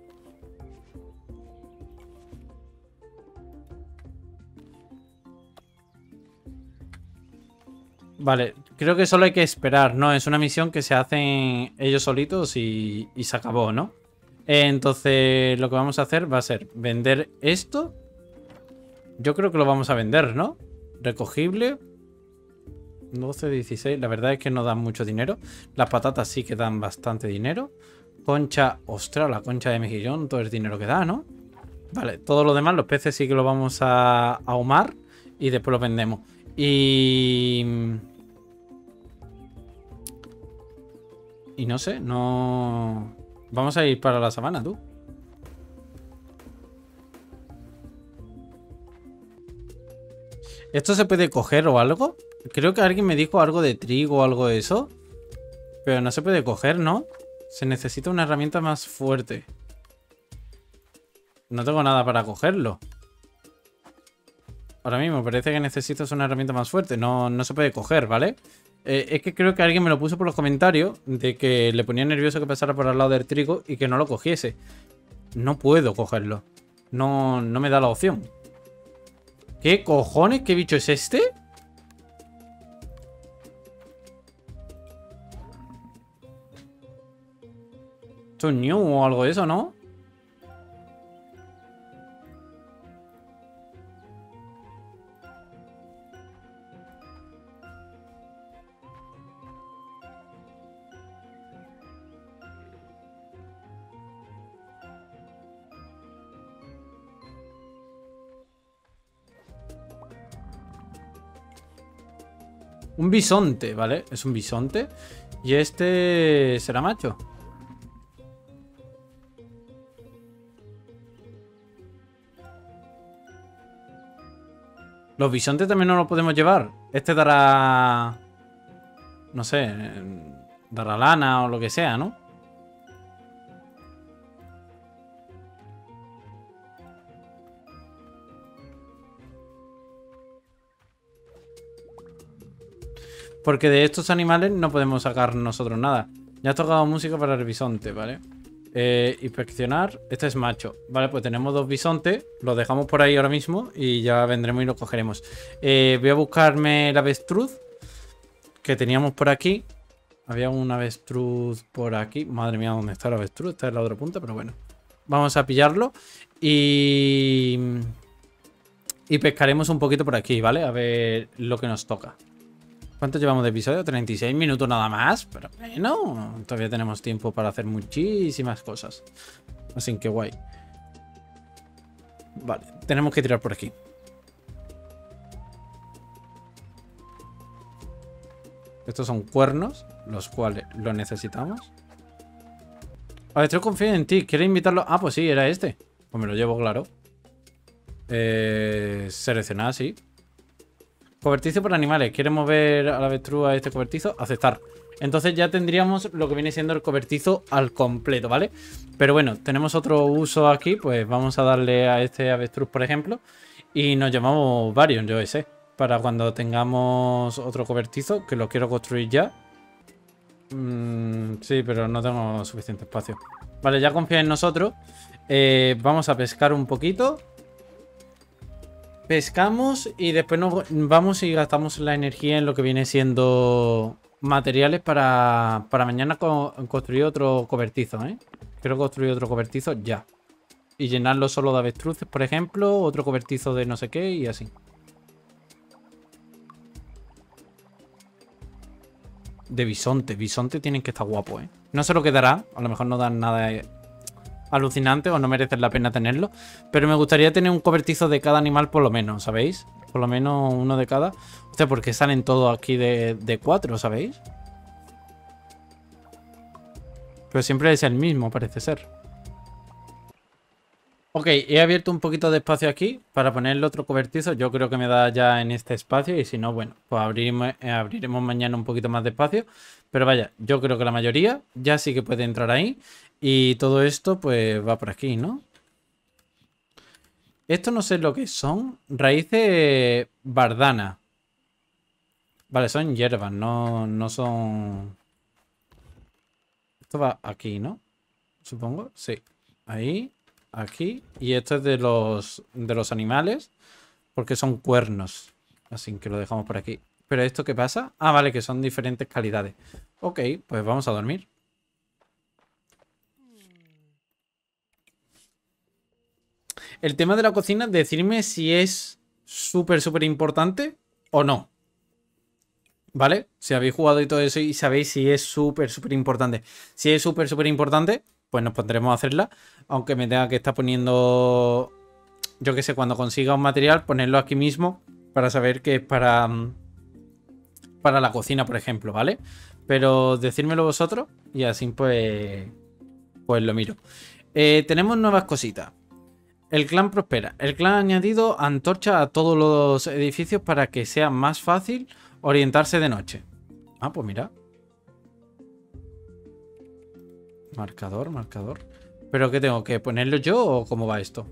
Vale, creo que solo hay que esperar, ¿no? Es una misión que se hacen ellos solitos y, y se acabó, ¿no? Entonces lo que vamos a hacer va a ser vender esto. Yo creo que lo vamos a vender, ¿no? Recogible. doce, dieciséis. La verdad es que no dan mucho dinero. Las patatas sí que dan bastante dinero. Concha. Ostras, la concha de mejillón. Todo el dinero que da, ¿no? Vale, todo lo demás, los peces sí que lo vamos a ahumar. Y después los vendemos. Y... Y no sé, no... Vamos a ir para la sabana, tú. ¿Esto se puede coger o algo? Creo que alguien me dijo algo de trigo o algo de eso. Pero no se puede coger, ¿no? Se necesita una herramienta más fuerte. No tengo nada para cogerlo. Ahora mismo parece que necesitas una herramienta más fuerte. No, no se puede coger, ¿vale? Eh, es que creo que alguien me lo puso por los comentarios. De que le ponía nervioso que pasara por al lado del trigo y que no lo cogiese. No puedo cogerlo. No, no me da la opción. ¿Qué cojones? ¿Qué bicho es este? Esto es new o algo de eso, ¿no? Un bisonte, ¿vale? Es un bisonte. Y este será macho. Los bisontes también no los podemos llevar. Este dará... No sé. Dará lana o lo que sea, ¿no? Porque de estos animales no podemos sacar nosotros nada. Ya has tocado música para el bisonte, ¿vale? Eh, inspeccionar. Este es macho. Vale, pues tenemos dos bisontes. Los dejamos por ahí ahora mismo y ya vendremos y los cogeremos. Eh, voy a buscarme el avestruz que teníamos por aquí. Había un avestruz por aquí. Madre mía, ¿dónde está el avestruz? Está en la otra punta, pero bueno. Vamos a pillarlo. Y... Y pescaremos un poquito por aquí, ¿vale? A ver lo que nos toca. ¿Cuánto llevamos de episodio? treinta y seis minutos nada más. Pero bueno, todavía tenemos tiempo para hacer muchísimas cosas. Así que guay. Vale, tenemos que tirar por aquí. Estos son cuernos, los cuales los necesitamos. A ver, estoy confiado en ti. ¿Quieres invitarlo? Ah, pues sí, era este. Pues me lo llevo, claro. Eh, seleccionar, sí. Cobertizo por animales. ¿Quieres mover a la avestruz a este cobertizo? Aceptar. Entonces ya tendríamos lo que viene siendo el cobertizo al completo, ¿vale? Pero bueno, tenemos otro uso aquí. Pues vamos a darle a este avestruz, por ejemplo. Y nos llevamos varios, yo sé. Para cuando tengamos otro cobertizo, que lo quiero construir ya. Mm, sí, pero no tengo suficiente espacio. Vale, ya confía en nosotros. Eh, vamos a pescar un poquito. Pescamos y después nos vamos y gastamos la energía en lo que viene siendo materiales para, para mañana co construir otro cobertizo, ¿eh? Quiero construir otro cobertizo ya. Y llenarlo solo de avestruces, por ejemplo. Otro cobertizo de no sé qué y así. de bisonte. Bisonte tienen que estar guapos, ¿eh? No sé lo que dará. A lo mejor no dan nada alucinante o no merecen la pena tenerlo. Pero me gustaría tener un cobertizo de cada animal por lo menos, ¿sabéis? Por lo menos uno de cada. O sea, porque salen todos aquí de, de cuatro, ¿sabéis? Pero siempre es el mismo, parece ser. Ok, he abierto un poquito de espacio aquí para poner el otro cobertizo. Yo creo que me da ya en este espacio. Y si no, bueno, pues abriremos, eh, abriremos mañana un poquito más de espacio. Pero vaya, yo creo que la mayoría ya sí que puede entrar ahí. Y todo esto pues va por aquí, ¿no? Esto no sé lo que son. Raíces bardana. Vale, son hierbas, no, no son... Esto va aquí, ¿no? Supongo, sí. Ahí, aquí. Y esto es de los, de los animales. Porque son cuernos. Así que lo dejamos por aquí. ¿Pero esto qué pasa? Ah, vale, que son diferentes calidades. Ok, pues vamos a dormir. El tema de la cocina, decirme si es súper, súper importante o no. ¿Vale? Si habéis jugado y todo eso y sabéis si es súper, súper importante. Si es súper, súper importante, pues nos pondremos a hacerla. Aunque me tenga que estar poniendo... Yo qué sé, cuando consiga un material, ponerlo aquí mismo para saber que es para... Para la cocina, por ejemplo, ¿vale? Pero decírmelo vosotros y así pues... Pues lo miro. Eh, tenemos nuevas cositas. El clan prospera. El clan ha añadido antorcha a todos los edificios para que sea más fácil orientarse de noche. Ah, pues mira. Marcador, marcador. ¿Pero qué tengo? ¿Que ponerlo yo o cómo va esto?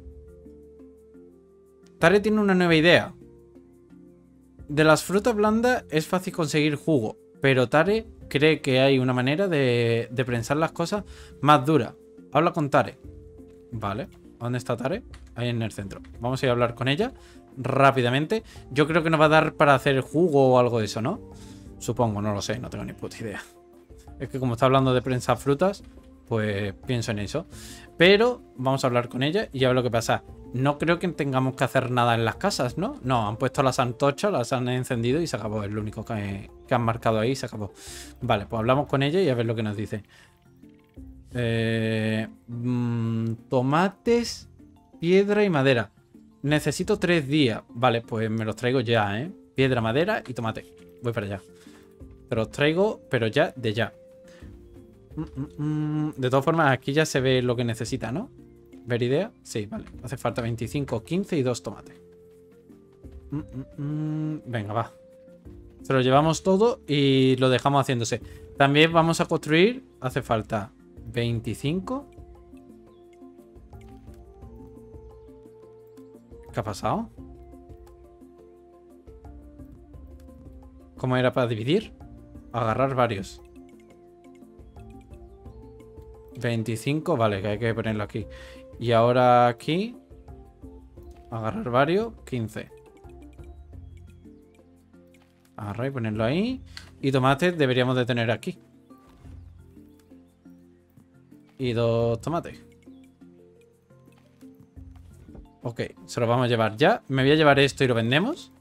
Tare tiene una nueva idea. De las frutas blandas es fácil conseguir jugo, pero Tare cree que hay una manera de, de prensar las cosas más duras. Habla con Tare. Vale. ¿Dónde está Tare? Ahí en el centro. Vamos a ir a hablar con ella rápidamente. Yo creo que nos va a dar para hacer jugo o algo de eso, ¿no? Supongo, no lo sé, no tengo ni puta idea. Es que como está hablando de prensar frutas, pues pienso en eso. Pero vamos a hablar con ella y a ver lo que pasa. No creo que tengamos que hacer nada en las casas, ¿no? No, han puesto las antorchas, las han encendido y se acabó. Es lo único que, que han marcado ahí y se acabó. Vale, pues hablamos con ella y a ver lo que nos dice. Eh, mmm, tomates, piedra y madera. Necesito tres días. Vale, pues me los traigo ya, ¿eh? Piedra, madera y tomate. Voy para allá. Te los traigo, pero ya de ya. Mm, mm, mm. De todas formas, aquí ya se ve lo que necesita, ¿no? ¿Ver idea? Sí, vale. Hace falta veinticinco, quince y dos tomates. Mm, mm, mm. Venga, va. Se lo llevamos todo y lo dejamos haciéndose. También vamos a construir. Hace falta veinticinco. ¿Qué ha pasado? ¿Cómo era para dividir? Agarrar varios. veinticinco, vale, que hay que ponerlo aquí. Y ahora aquí. Agarrar varios, quince. Agarrar y ponerlo ahí. Y tomates deberíamos de tener aquí. Y dos tomates. Ok, se lo vamos a llevar ya. Me voy a llevar esto y lo vendemos.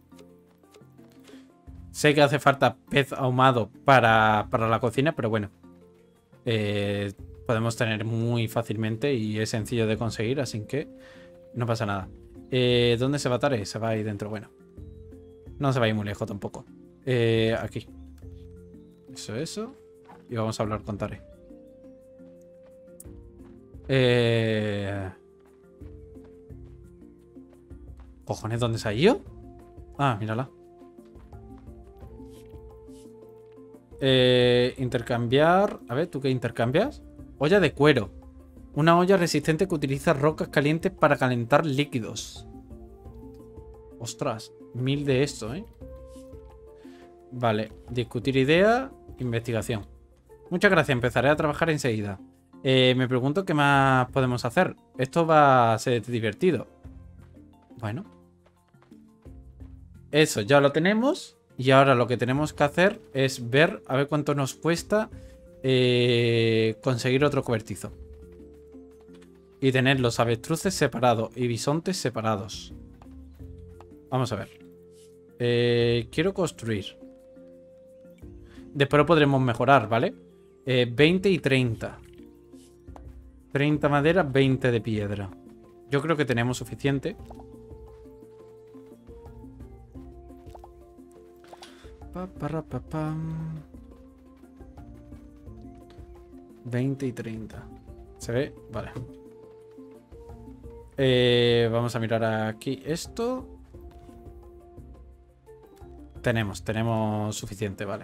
Sé que hace falta pez ahumado para, para la cocina, pero bueno. Eh, podemos tener muy fácilmente y es sencillo de conseguir, así que no pasa nada. Eh, ¿Dónde se va a Tare? Se va ahí dentro, bueno. No se va a ir muy lejos tampoco. Eh, aquí. Eso, eso. Y vamos a hablar con Tare. Eh... Cojones, ¿dónde se ha ido? Ah, mírala. Eh, intercambiar... A ver, ¿tú qué intercambias? Olla de cuero. Una olla resistente que utiliza rocas calientes para calentar líquidos. Ostras, mil de esto, ¿eh? Vale, discutir idea, investigación. Muchas gracias, empezaré a trabajar enseguida. Eh, me pregunto qué más podemos hacer. Esto va a ser divertido. Bueno. Eso, ya lo tenemos. Y ahora lo que tenemos que hacer es ver a ver cuánto nos cuesta eh, conseguir otro cobertizo. Y tener los avestruces separados y bisontes separados. Vamos a ver. Eh, quiero construir. Después lo podremos mejorar, ¿vale? Eh, veinte y treinta. treinta madera, veinte de piedra. Yo creo que tenemos suficiente. Pa, para, pa, pam. veinte y treinta. ¿Se ve? Vale. Eh, vamos a mirar aquí esto. Tenemos, tenemos suficiente, vale.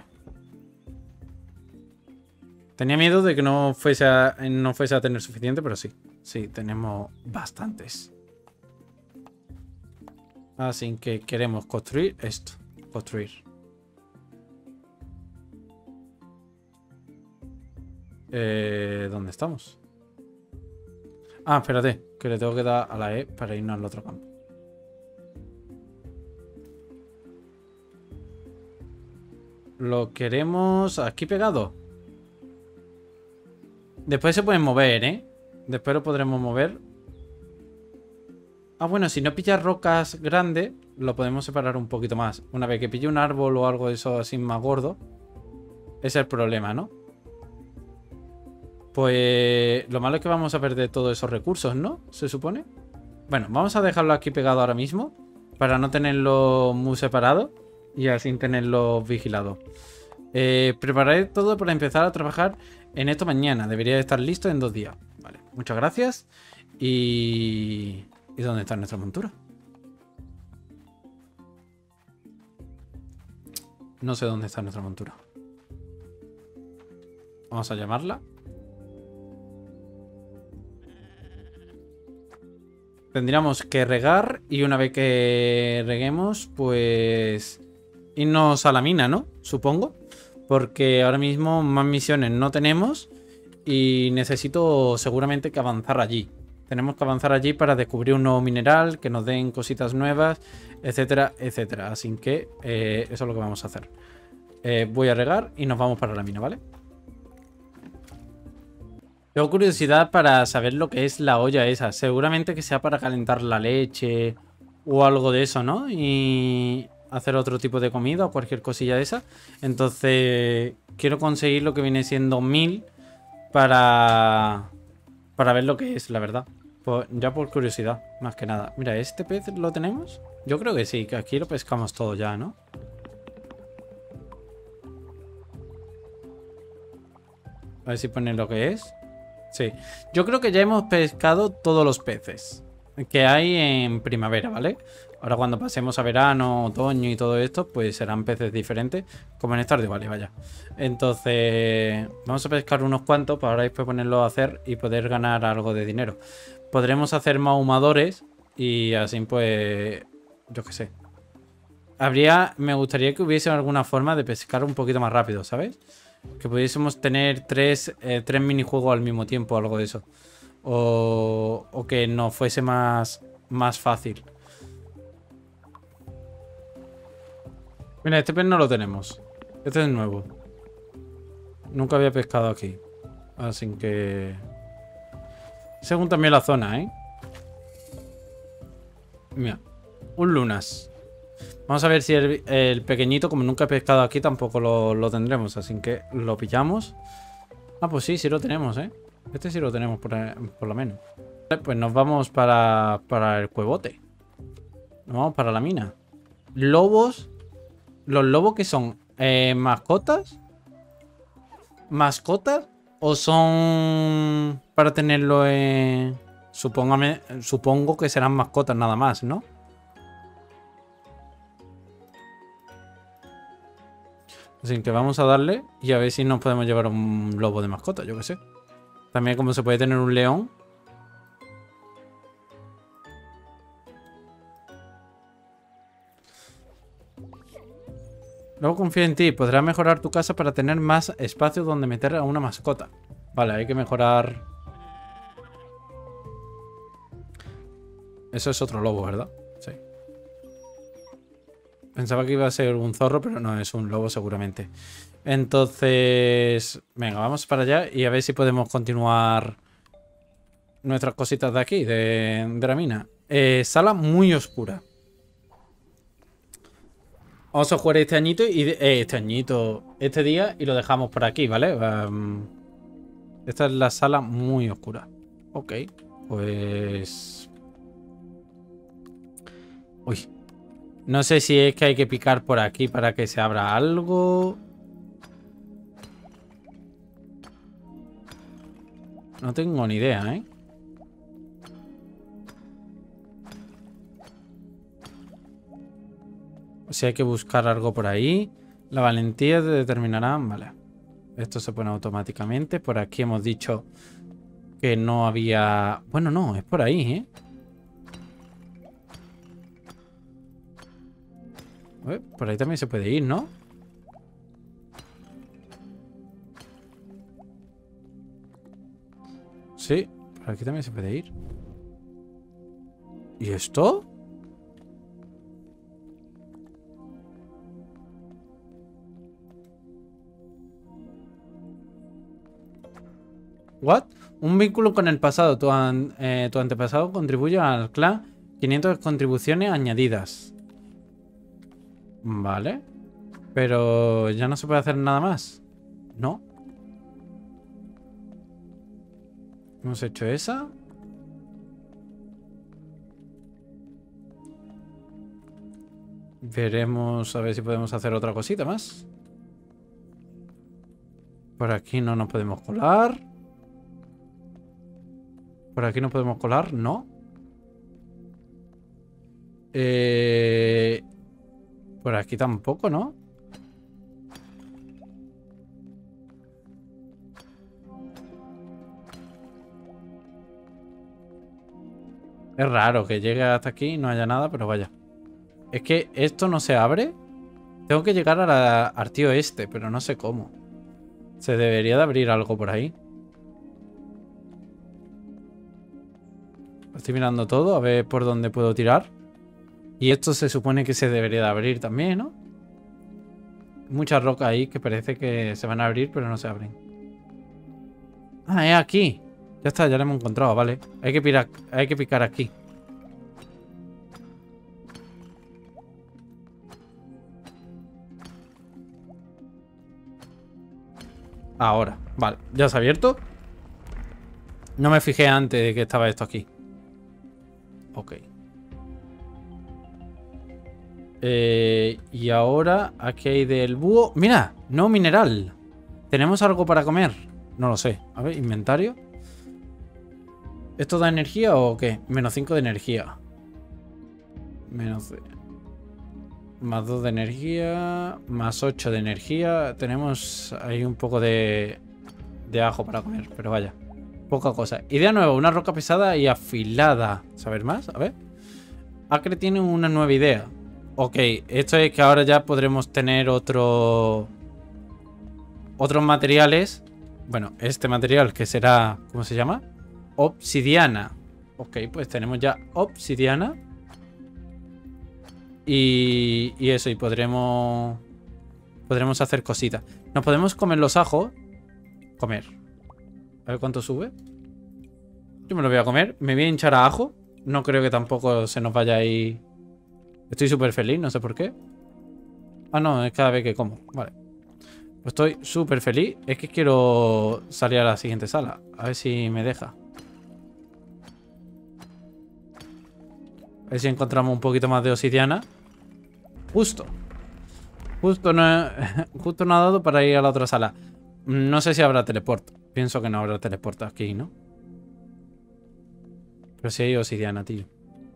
Tenía miedo de que no fuese a, no fuese a tener suficiente, pero sí. Sí, tenemos bastantes. Así que queremos construir esto. Construir. Eh, ¿Dónde estamos? Ah, espérate, que le tengo que dar a la E para irnos al otro campo. Lo queremos aquí pegado. Después se pueden mover, ¿eh? Después lo podremos mover. Ah, bueno, si no pilla rocas grandes, lo podemos separar un poquito más. Una vez que pille un árbol o algo de eso así más gordo, ese es el problema, ¿no? Pues lo malo es que vamos a perder todos esos recursos, ¿no? Se supone. Bueno, vamos a dejarlo aquí pegado ahora mismo para no tenerlo muy separado y así tenerlo vigilado. Eh, prepararé todo para empezar a trabajar en esto mañana. Debería estar listo en dos días. Vale, muchas gracias. Y... ¿Y dónde está nuestra montura? No sé dónde está nuestra montura. Vamos a llamarla. Tendríamos que regar y una vez que reguemos, pues irnos a la mina, ¿no? Supongo. Porque ahora mismo más misiones no tenemos y necesito seguramente que avanzar allí. Tenemos que avanzar allí para descubrir un nuevo mineral, que nos den cositas nuevas, etcétera, etcétera. Así que eh, eso es lo que vamos a hacer. Eh, voy a regar y nos vamos para la mina, ¿vale? Tengo curiosidad para saber lo que es la olla esa. Seguramente que sea para calentar la leche o algo de eso, ¿no? Y hacer otro tipo de comida o cualquier cosilla de esa. Entonces, quiero conseguir lo que viene siendo mil para, para ver lo que es, la verdad. Pues ya por curiosidad, más que nada. Mira, ¿este pez lo tenemos? Yo creo que sí, que aquí lo pescamos todo ya, ¿no? A ver si pone lo que es. Sí, yo creo que ya hemos pescado todos los peces que hay en primavera, ¿vale? Ahora cuando pasemos a verano, otoño y todo esto, pues serán peces diferentes, como en Stardew Valley, vaya. Entonces, vamos a pescar unos cuantos para ahora después ponerlos a hacer y poder ganar algo de dinero. Podremos hacer más ahumadores y así pues, yo qué sé. Habría, me gustaría que hubiese alguna forma de pescar un poquito más rápido, ¿sabes? Que pudiésemos tener tres, eh, tres minijuegos al mismo tiempo o algo de eso. O, o que nos fuese más, más fácil. Mira, este pez no lo tenemos. Este es nuevo. Nunca había pescado aquí. Así que... Según también la zona, ¿eh? Mira. Un lunas. Vamos a ver si el, el pequeñito, como nunca he pescado aquí, tampoco lo, lo tendremos. Así que lo pillamos. Ah, pues sí, sí lo tenemos, ¿eh? Este sí lo tenemos, por, por lo menos. Pues nos vamos para, para el cuevote. Nos vamos para la mina. Lobos. ¿Los lobos que son? Eh, ¿Mascotas? ¿Mascotas? ¿O son para tenerlo en...? Supóngame, supongo que serán mascotas nada más, ¿no? Así que vamos a darle y a ver si nos podemos llevar un lobo de mascota, yo qué sé. También como se puede tener un león. Luego confío en ti. Podrás mejorar tu casa para tener más espacio donde meter a una mascota. Vale, hay que mejorar. Eso es otro lobo, ¿verdad? Sí. Pensaba que iba a ser un zorro, pero no, es un lobo seguramente. Entonces, venga, vamos para allá y a ver si podemos continuar nuestras cositas de aquí, de, de la mina. Eh, sala muy oscura. Vamos a jugar este añito y... De, eh, este añito... Este día y lo dejamos por aquí, ¿vale? Um, esta es la sala muy oscura. Ok. Pues... Uy. No sé si es que hay que picar por aquí para que se abra algo. No tengo ni idea, ¿eh? O sea, hay que buscar algo por ahí. La valentía te determinará... Vale. Esto se pone automáticamente. Por aquí hemos dicho que no había... Bueno, no, es por ahí, ¿eh? A ver, por ahí también se puede ir, ¿no? Sí, por aquí también se puede ir. ¿Y esto? ¿What? Un vínculo con el pasado. Tu, an eh, tu antepasado contribuye al clan. quinientas contribuciones añadidas. Vale. Pero ya no se puede hacer nada más. ¿No? Hemos hecho esa. Veremos a ver si podemos hacer otra cosita más. Por aquí no nos podemos colar. Por aquí no podemos colar, no. Eh... Por aquí tampoco, ¿no? Es raro que llegue hasta aquí y no haya nada, pero vaya. Es que esto no se abre. Tengo que llegar a la, al tío este, pero no sé cómo. Se debería de abrir algo por ahí. Estoy mirando todo, a ver por dónde puedo tirar. Y esto se supone que se debería de abrir también, ¿no? Muchas rocas ahí que parece que se van a abrir, pero no se abren. Ah, es aquí. Ya está, ya lo hemos encontrado, vale. Hay que, pirar, hay que picar aquí. Ahora, vale. ¿Ya se ha abierto? No me fijé antes de que estaba esto aquí. Ok. Eh, y ahora, aquí hay del búho. ¡Mira! No mineral. ¿Tenemos algo para comer? No lo sé. A ver, inventario. ¿Esto da energía o qué? Menos cinco de energía. Menos... Más dos de energía. Más ocho de energía. Tenemos ahí un poco de... De ajo para comer, pero vaya. Poca cosa. Idea nueva. Una roca pesada y afilada. ¿Saber más? A ver. Acre tiene una nueva idea. Ok, esto es que ahora ya podremos tener otro... Otros materiales. Bueno, este material que será... ¿Cómo se llama? Obsidiana. Ok, pues tenemos ya obsidiana. Y, y eso, y podremos... Podremos hacer cositas. Nos podemos comer los ajos. Comer. A ver cuánto sube. Yo me lo voy a comer. Me voy a hinchar a ajo. No creo que tampoco se nos vaya ahí... Estoy súper feliz, no sé por qué. Ah, no, es cada vez que como. Vale. Pues estoy súper feliz. Es que quiero salir a la siguiente sala. A ver si me deja. A ver si encontramos un poquito más de obsidiana. Justo. Justo no, justo no ha dado para ir a la otra sala. No sé si habrá teleporte. Pienso que no habrá teleporte aquí, ¿no? Pero sí hay obsidiana, tío.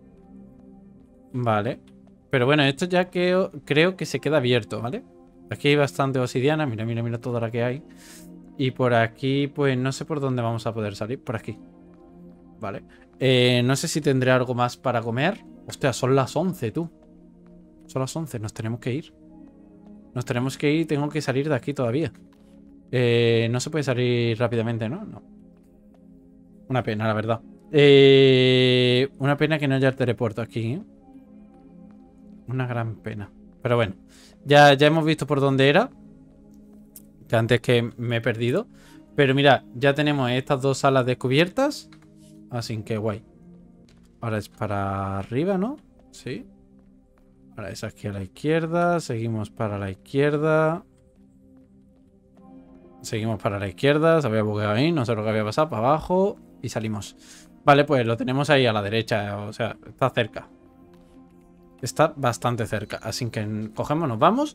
Vale. Pero bueno, esto ya que, creo que se queda abierto, ¿vale? Aquí hay bastante obsidiana. Mira, mira, mira toda la que hay. Y por aquí, pues no sé por dónde vamos a poder salir. Por aquí. Vale. Eh, no sé si tendré algo más para comer. Hostia, son las once, tú. Son las once, nos tenemos que ir. Nos tenemos que ir, tengo que salir de aquí todavía. Eh, no se puede salir rápidamente, ¿no? No. Una pena, la verdad. Eh, una pena que no haya el teleporte aquí, ¿eh? Una gran pena. Pero bueno, ya, ya hemos visto por dónde era. Que antes que me he perdido. Pero mira, ya tenemos estas dos salas descubiertas. Así que guay. Ahora es para arriba, ¿no? Sí. Para esa aquí a la izquierda. Seguimos para la izquierda. Seguimos para la izquierda. Se había bugueado ahí. No sé lo que había pasado. Para abajo. Y salimos. Vale, pues lo tenemos ahí a la derecha. O sea, está cerca. Está bastante cerca. Así que cogemos, nos vamos.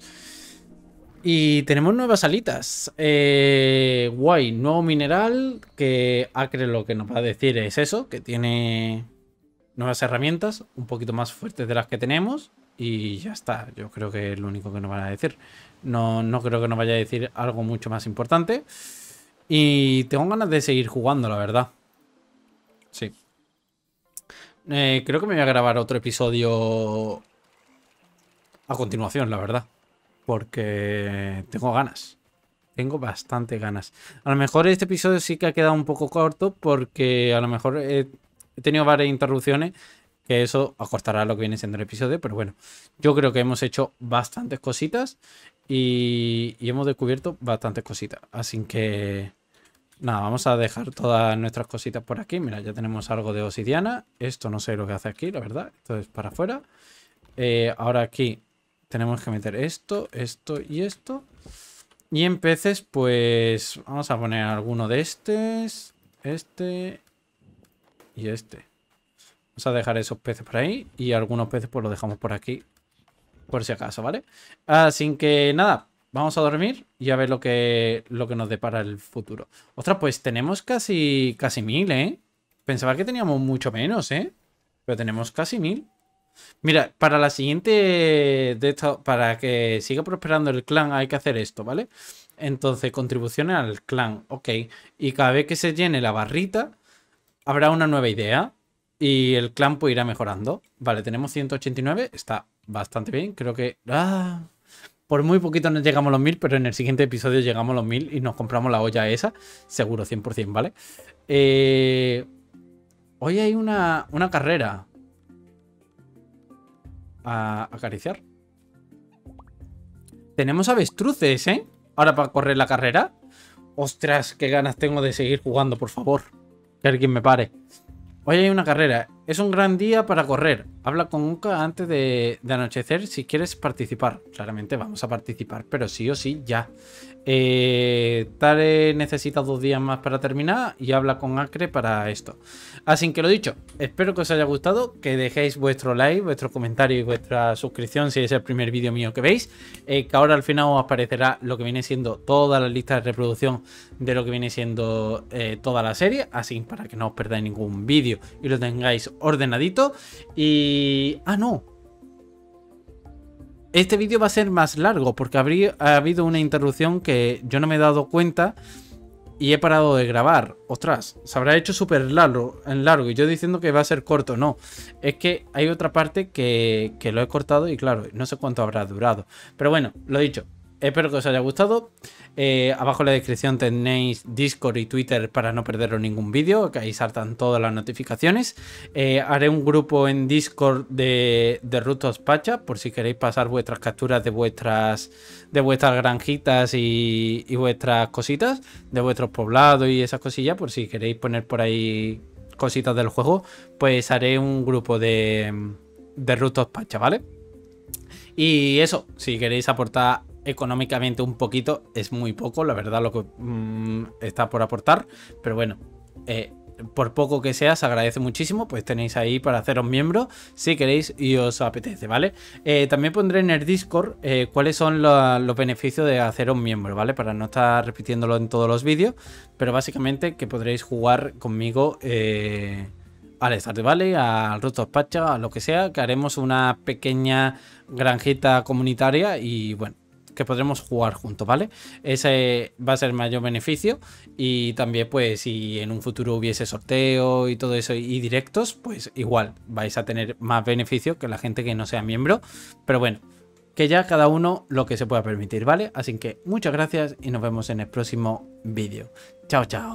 Y tenemos nuevas alitas. Eh, guay, nuevo mineral. Que Acre lo que nos va a decir es eso. Que tiene nuevas herramientas. Un poquito más fuertes de las que tenemos. Y ya está. Yo creo que es lo único que nos van a decir. No, no creo que nos vaya a decir algo mucho más importante. Y tengo ganas de seguir jugando, la verdad. Sí. Eh, creo que me voy a grabar otro episodio a continuación, la verdad. Porque tengo ganas. Tengo bastante ganas. A lo mejor este episodio sí que ha quedado un poco corto porque a lo mejor he, he tenido varias interrupciones. Que eso acortará lo que viene siendo el episodio. Pero bueno, yo creo que hemos hecho bastantes cositas. Y, y hemos descubierto bastantes cositas. Así que... Nada, vamos a dejar todas nuestras cositas por aquí. Mira, ya tenemos algo de obsidiana. Esto no sé lo que hace aquí, la verdad. Esto es para afuera. Eh, ahora aquí tenemos que meter esto, esto y esto. Y en peces, pues vamos a poner alguno de estos. Este y este. Vamos a dejar esos peces por ahí. Y algunos peces pues los dejamos por aquí. Por si acaso, ¿vale? Así que nada. Vamos a dormir y a ver lo que, lo que nos depara el futuro. Ostras, pues tenemos casi, casi mil, ¿eh? Pensaba que teníamos mucho menos, ¿eh? Pero tenemos casi mil. Mira, para la siguiente... de esto, para que siga prosperando el clan hay que hacer esto, ¿vale? Entonces, contribuciones al clan, ok. Y cada vez que se llene la barrita, habrá una nueva idea. Y el clan pues irá mejorando. Vale, tenemos ciento ochenta y nueve. Está bastante bien. Creo que... ¡Ah! Por muy poquito nos llegamos a los mil, pero en el siguiente episodio llegamos a los mil y nos compramos la olla esa. Seguro, cien por cien, ¿vale? Eh... Hoy hay una, una carrera. A acariciar. Tenemos avestruces, ¿eh? Ahora para correr la carrera. Ostras, qué ganas tengo de seguir jugando, por favor. Que alguien me pare. Hoy hay una carrera. Es un gran día para correr. Habla con Uka antes de, de anochecer si quieres participar. Claramente vamos a participar, pero sí o sí ya. Eh, Tare necesita dos días más para terminar y habla con Acre para esto. Así que lo dicho, espero que os haya gustado, que dejéis vuestro like, vuestro comentario y vuestra suscripción si es el primer vídeo mío que veis. Eh, que ahora al final os aparecerá lo que viene siendo toda la lista de reproducción de lo que viene siendo eh, toda la serie. Así para que no os perdáis ningún vídeo y lo tengáis ordenadito. Y... ¡Ah, no! Este vídeo va a ser más largo porque habría, ha habido una interrupción que yo no me he dado cuenta y he parado de grabar. Ostras, se habrá hecho súper largo, largo y yo diciendo que va a ser corto. No, es que hay otra parte que, que lo he cortado y claro, no sé cuánto habrá durado. Pero bueno, lo dicho, espero que os haya gustado. Eh, abajo en la descripción tenéis Discord y Twitter para no perderos ningún vídeo, que ahí saltan todas las notificaciones. Eh, haré un grupo en Discord de, de Rutos Pacha, por si queréis pasar vuestras capturas de vuestras de vuestras granjitas y, y vuestras cositas, de vuestros poblados y esas cosillas, por si queréis poner por ahí cositas del juego, pues haré un grupo de, de Rutos Pacha, ¿vale? Y eso, si queréis aportar económicamente un poquito, es muy poco, la verdad, lo que mmm, está por aportar, pero bueno, eh, por poco que sea, se agradece muchísimo, pues tenéis ahí para haceros miembro si queréis y os apetece, ¿vale? Eh, también pondré en el Discord eh, cuáles son lo, los beneficios de haceros miembro, ¿vale? Para no estar repitiéndolo en todos los vídeos, pero básicamente que podréis jugar conmigo eh, al Stardew Valley, al Rutos Pacha, a lo que sea, que haremos una pequeña granjita comunitaria y bueno, que podremos jugar juntos, ¿vale? Ese va a ser el mayor beneficio. Y también, pues, si en un futuro hubiese sorteo y todo eso y directos, pues igual vais a tener más beneficio que la gente que no sea miembro. Pero bueno, que ya cada uno lo que se pueda permitir, ¿vale? Así que muchas gracias y nos vemos en el próximo vídeo. Chao, chao.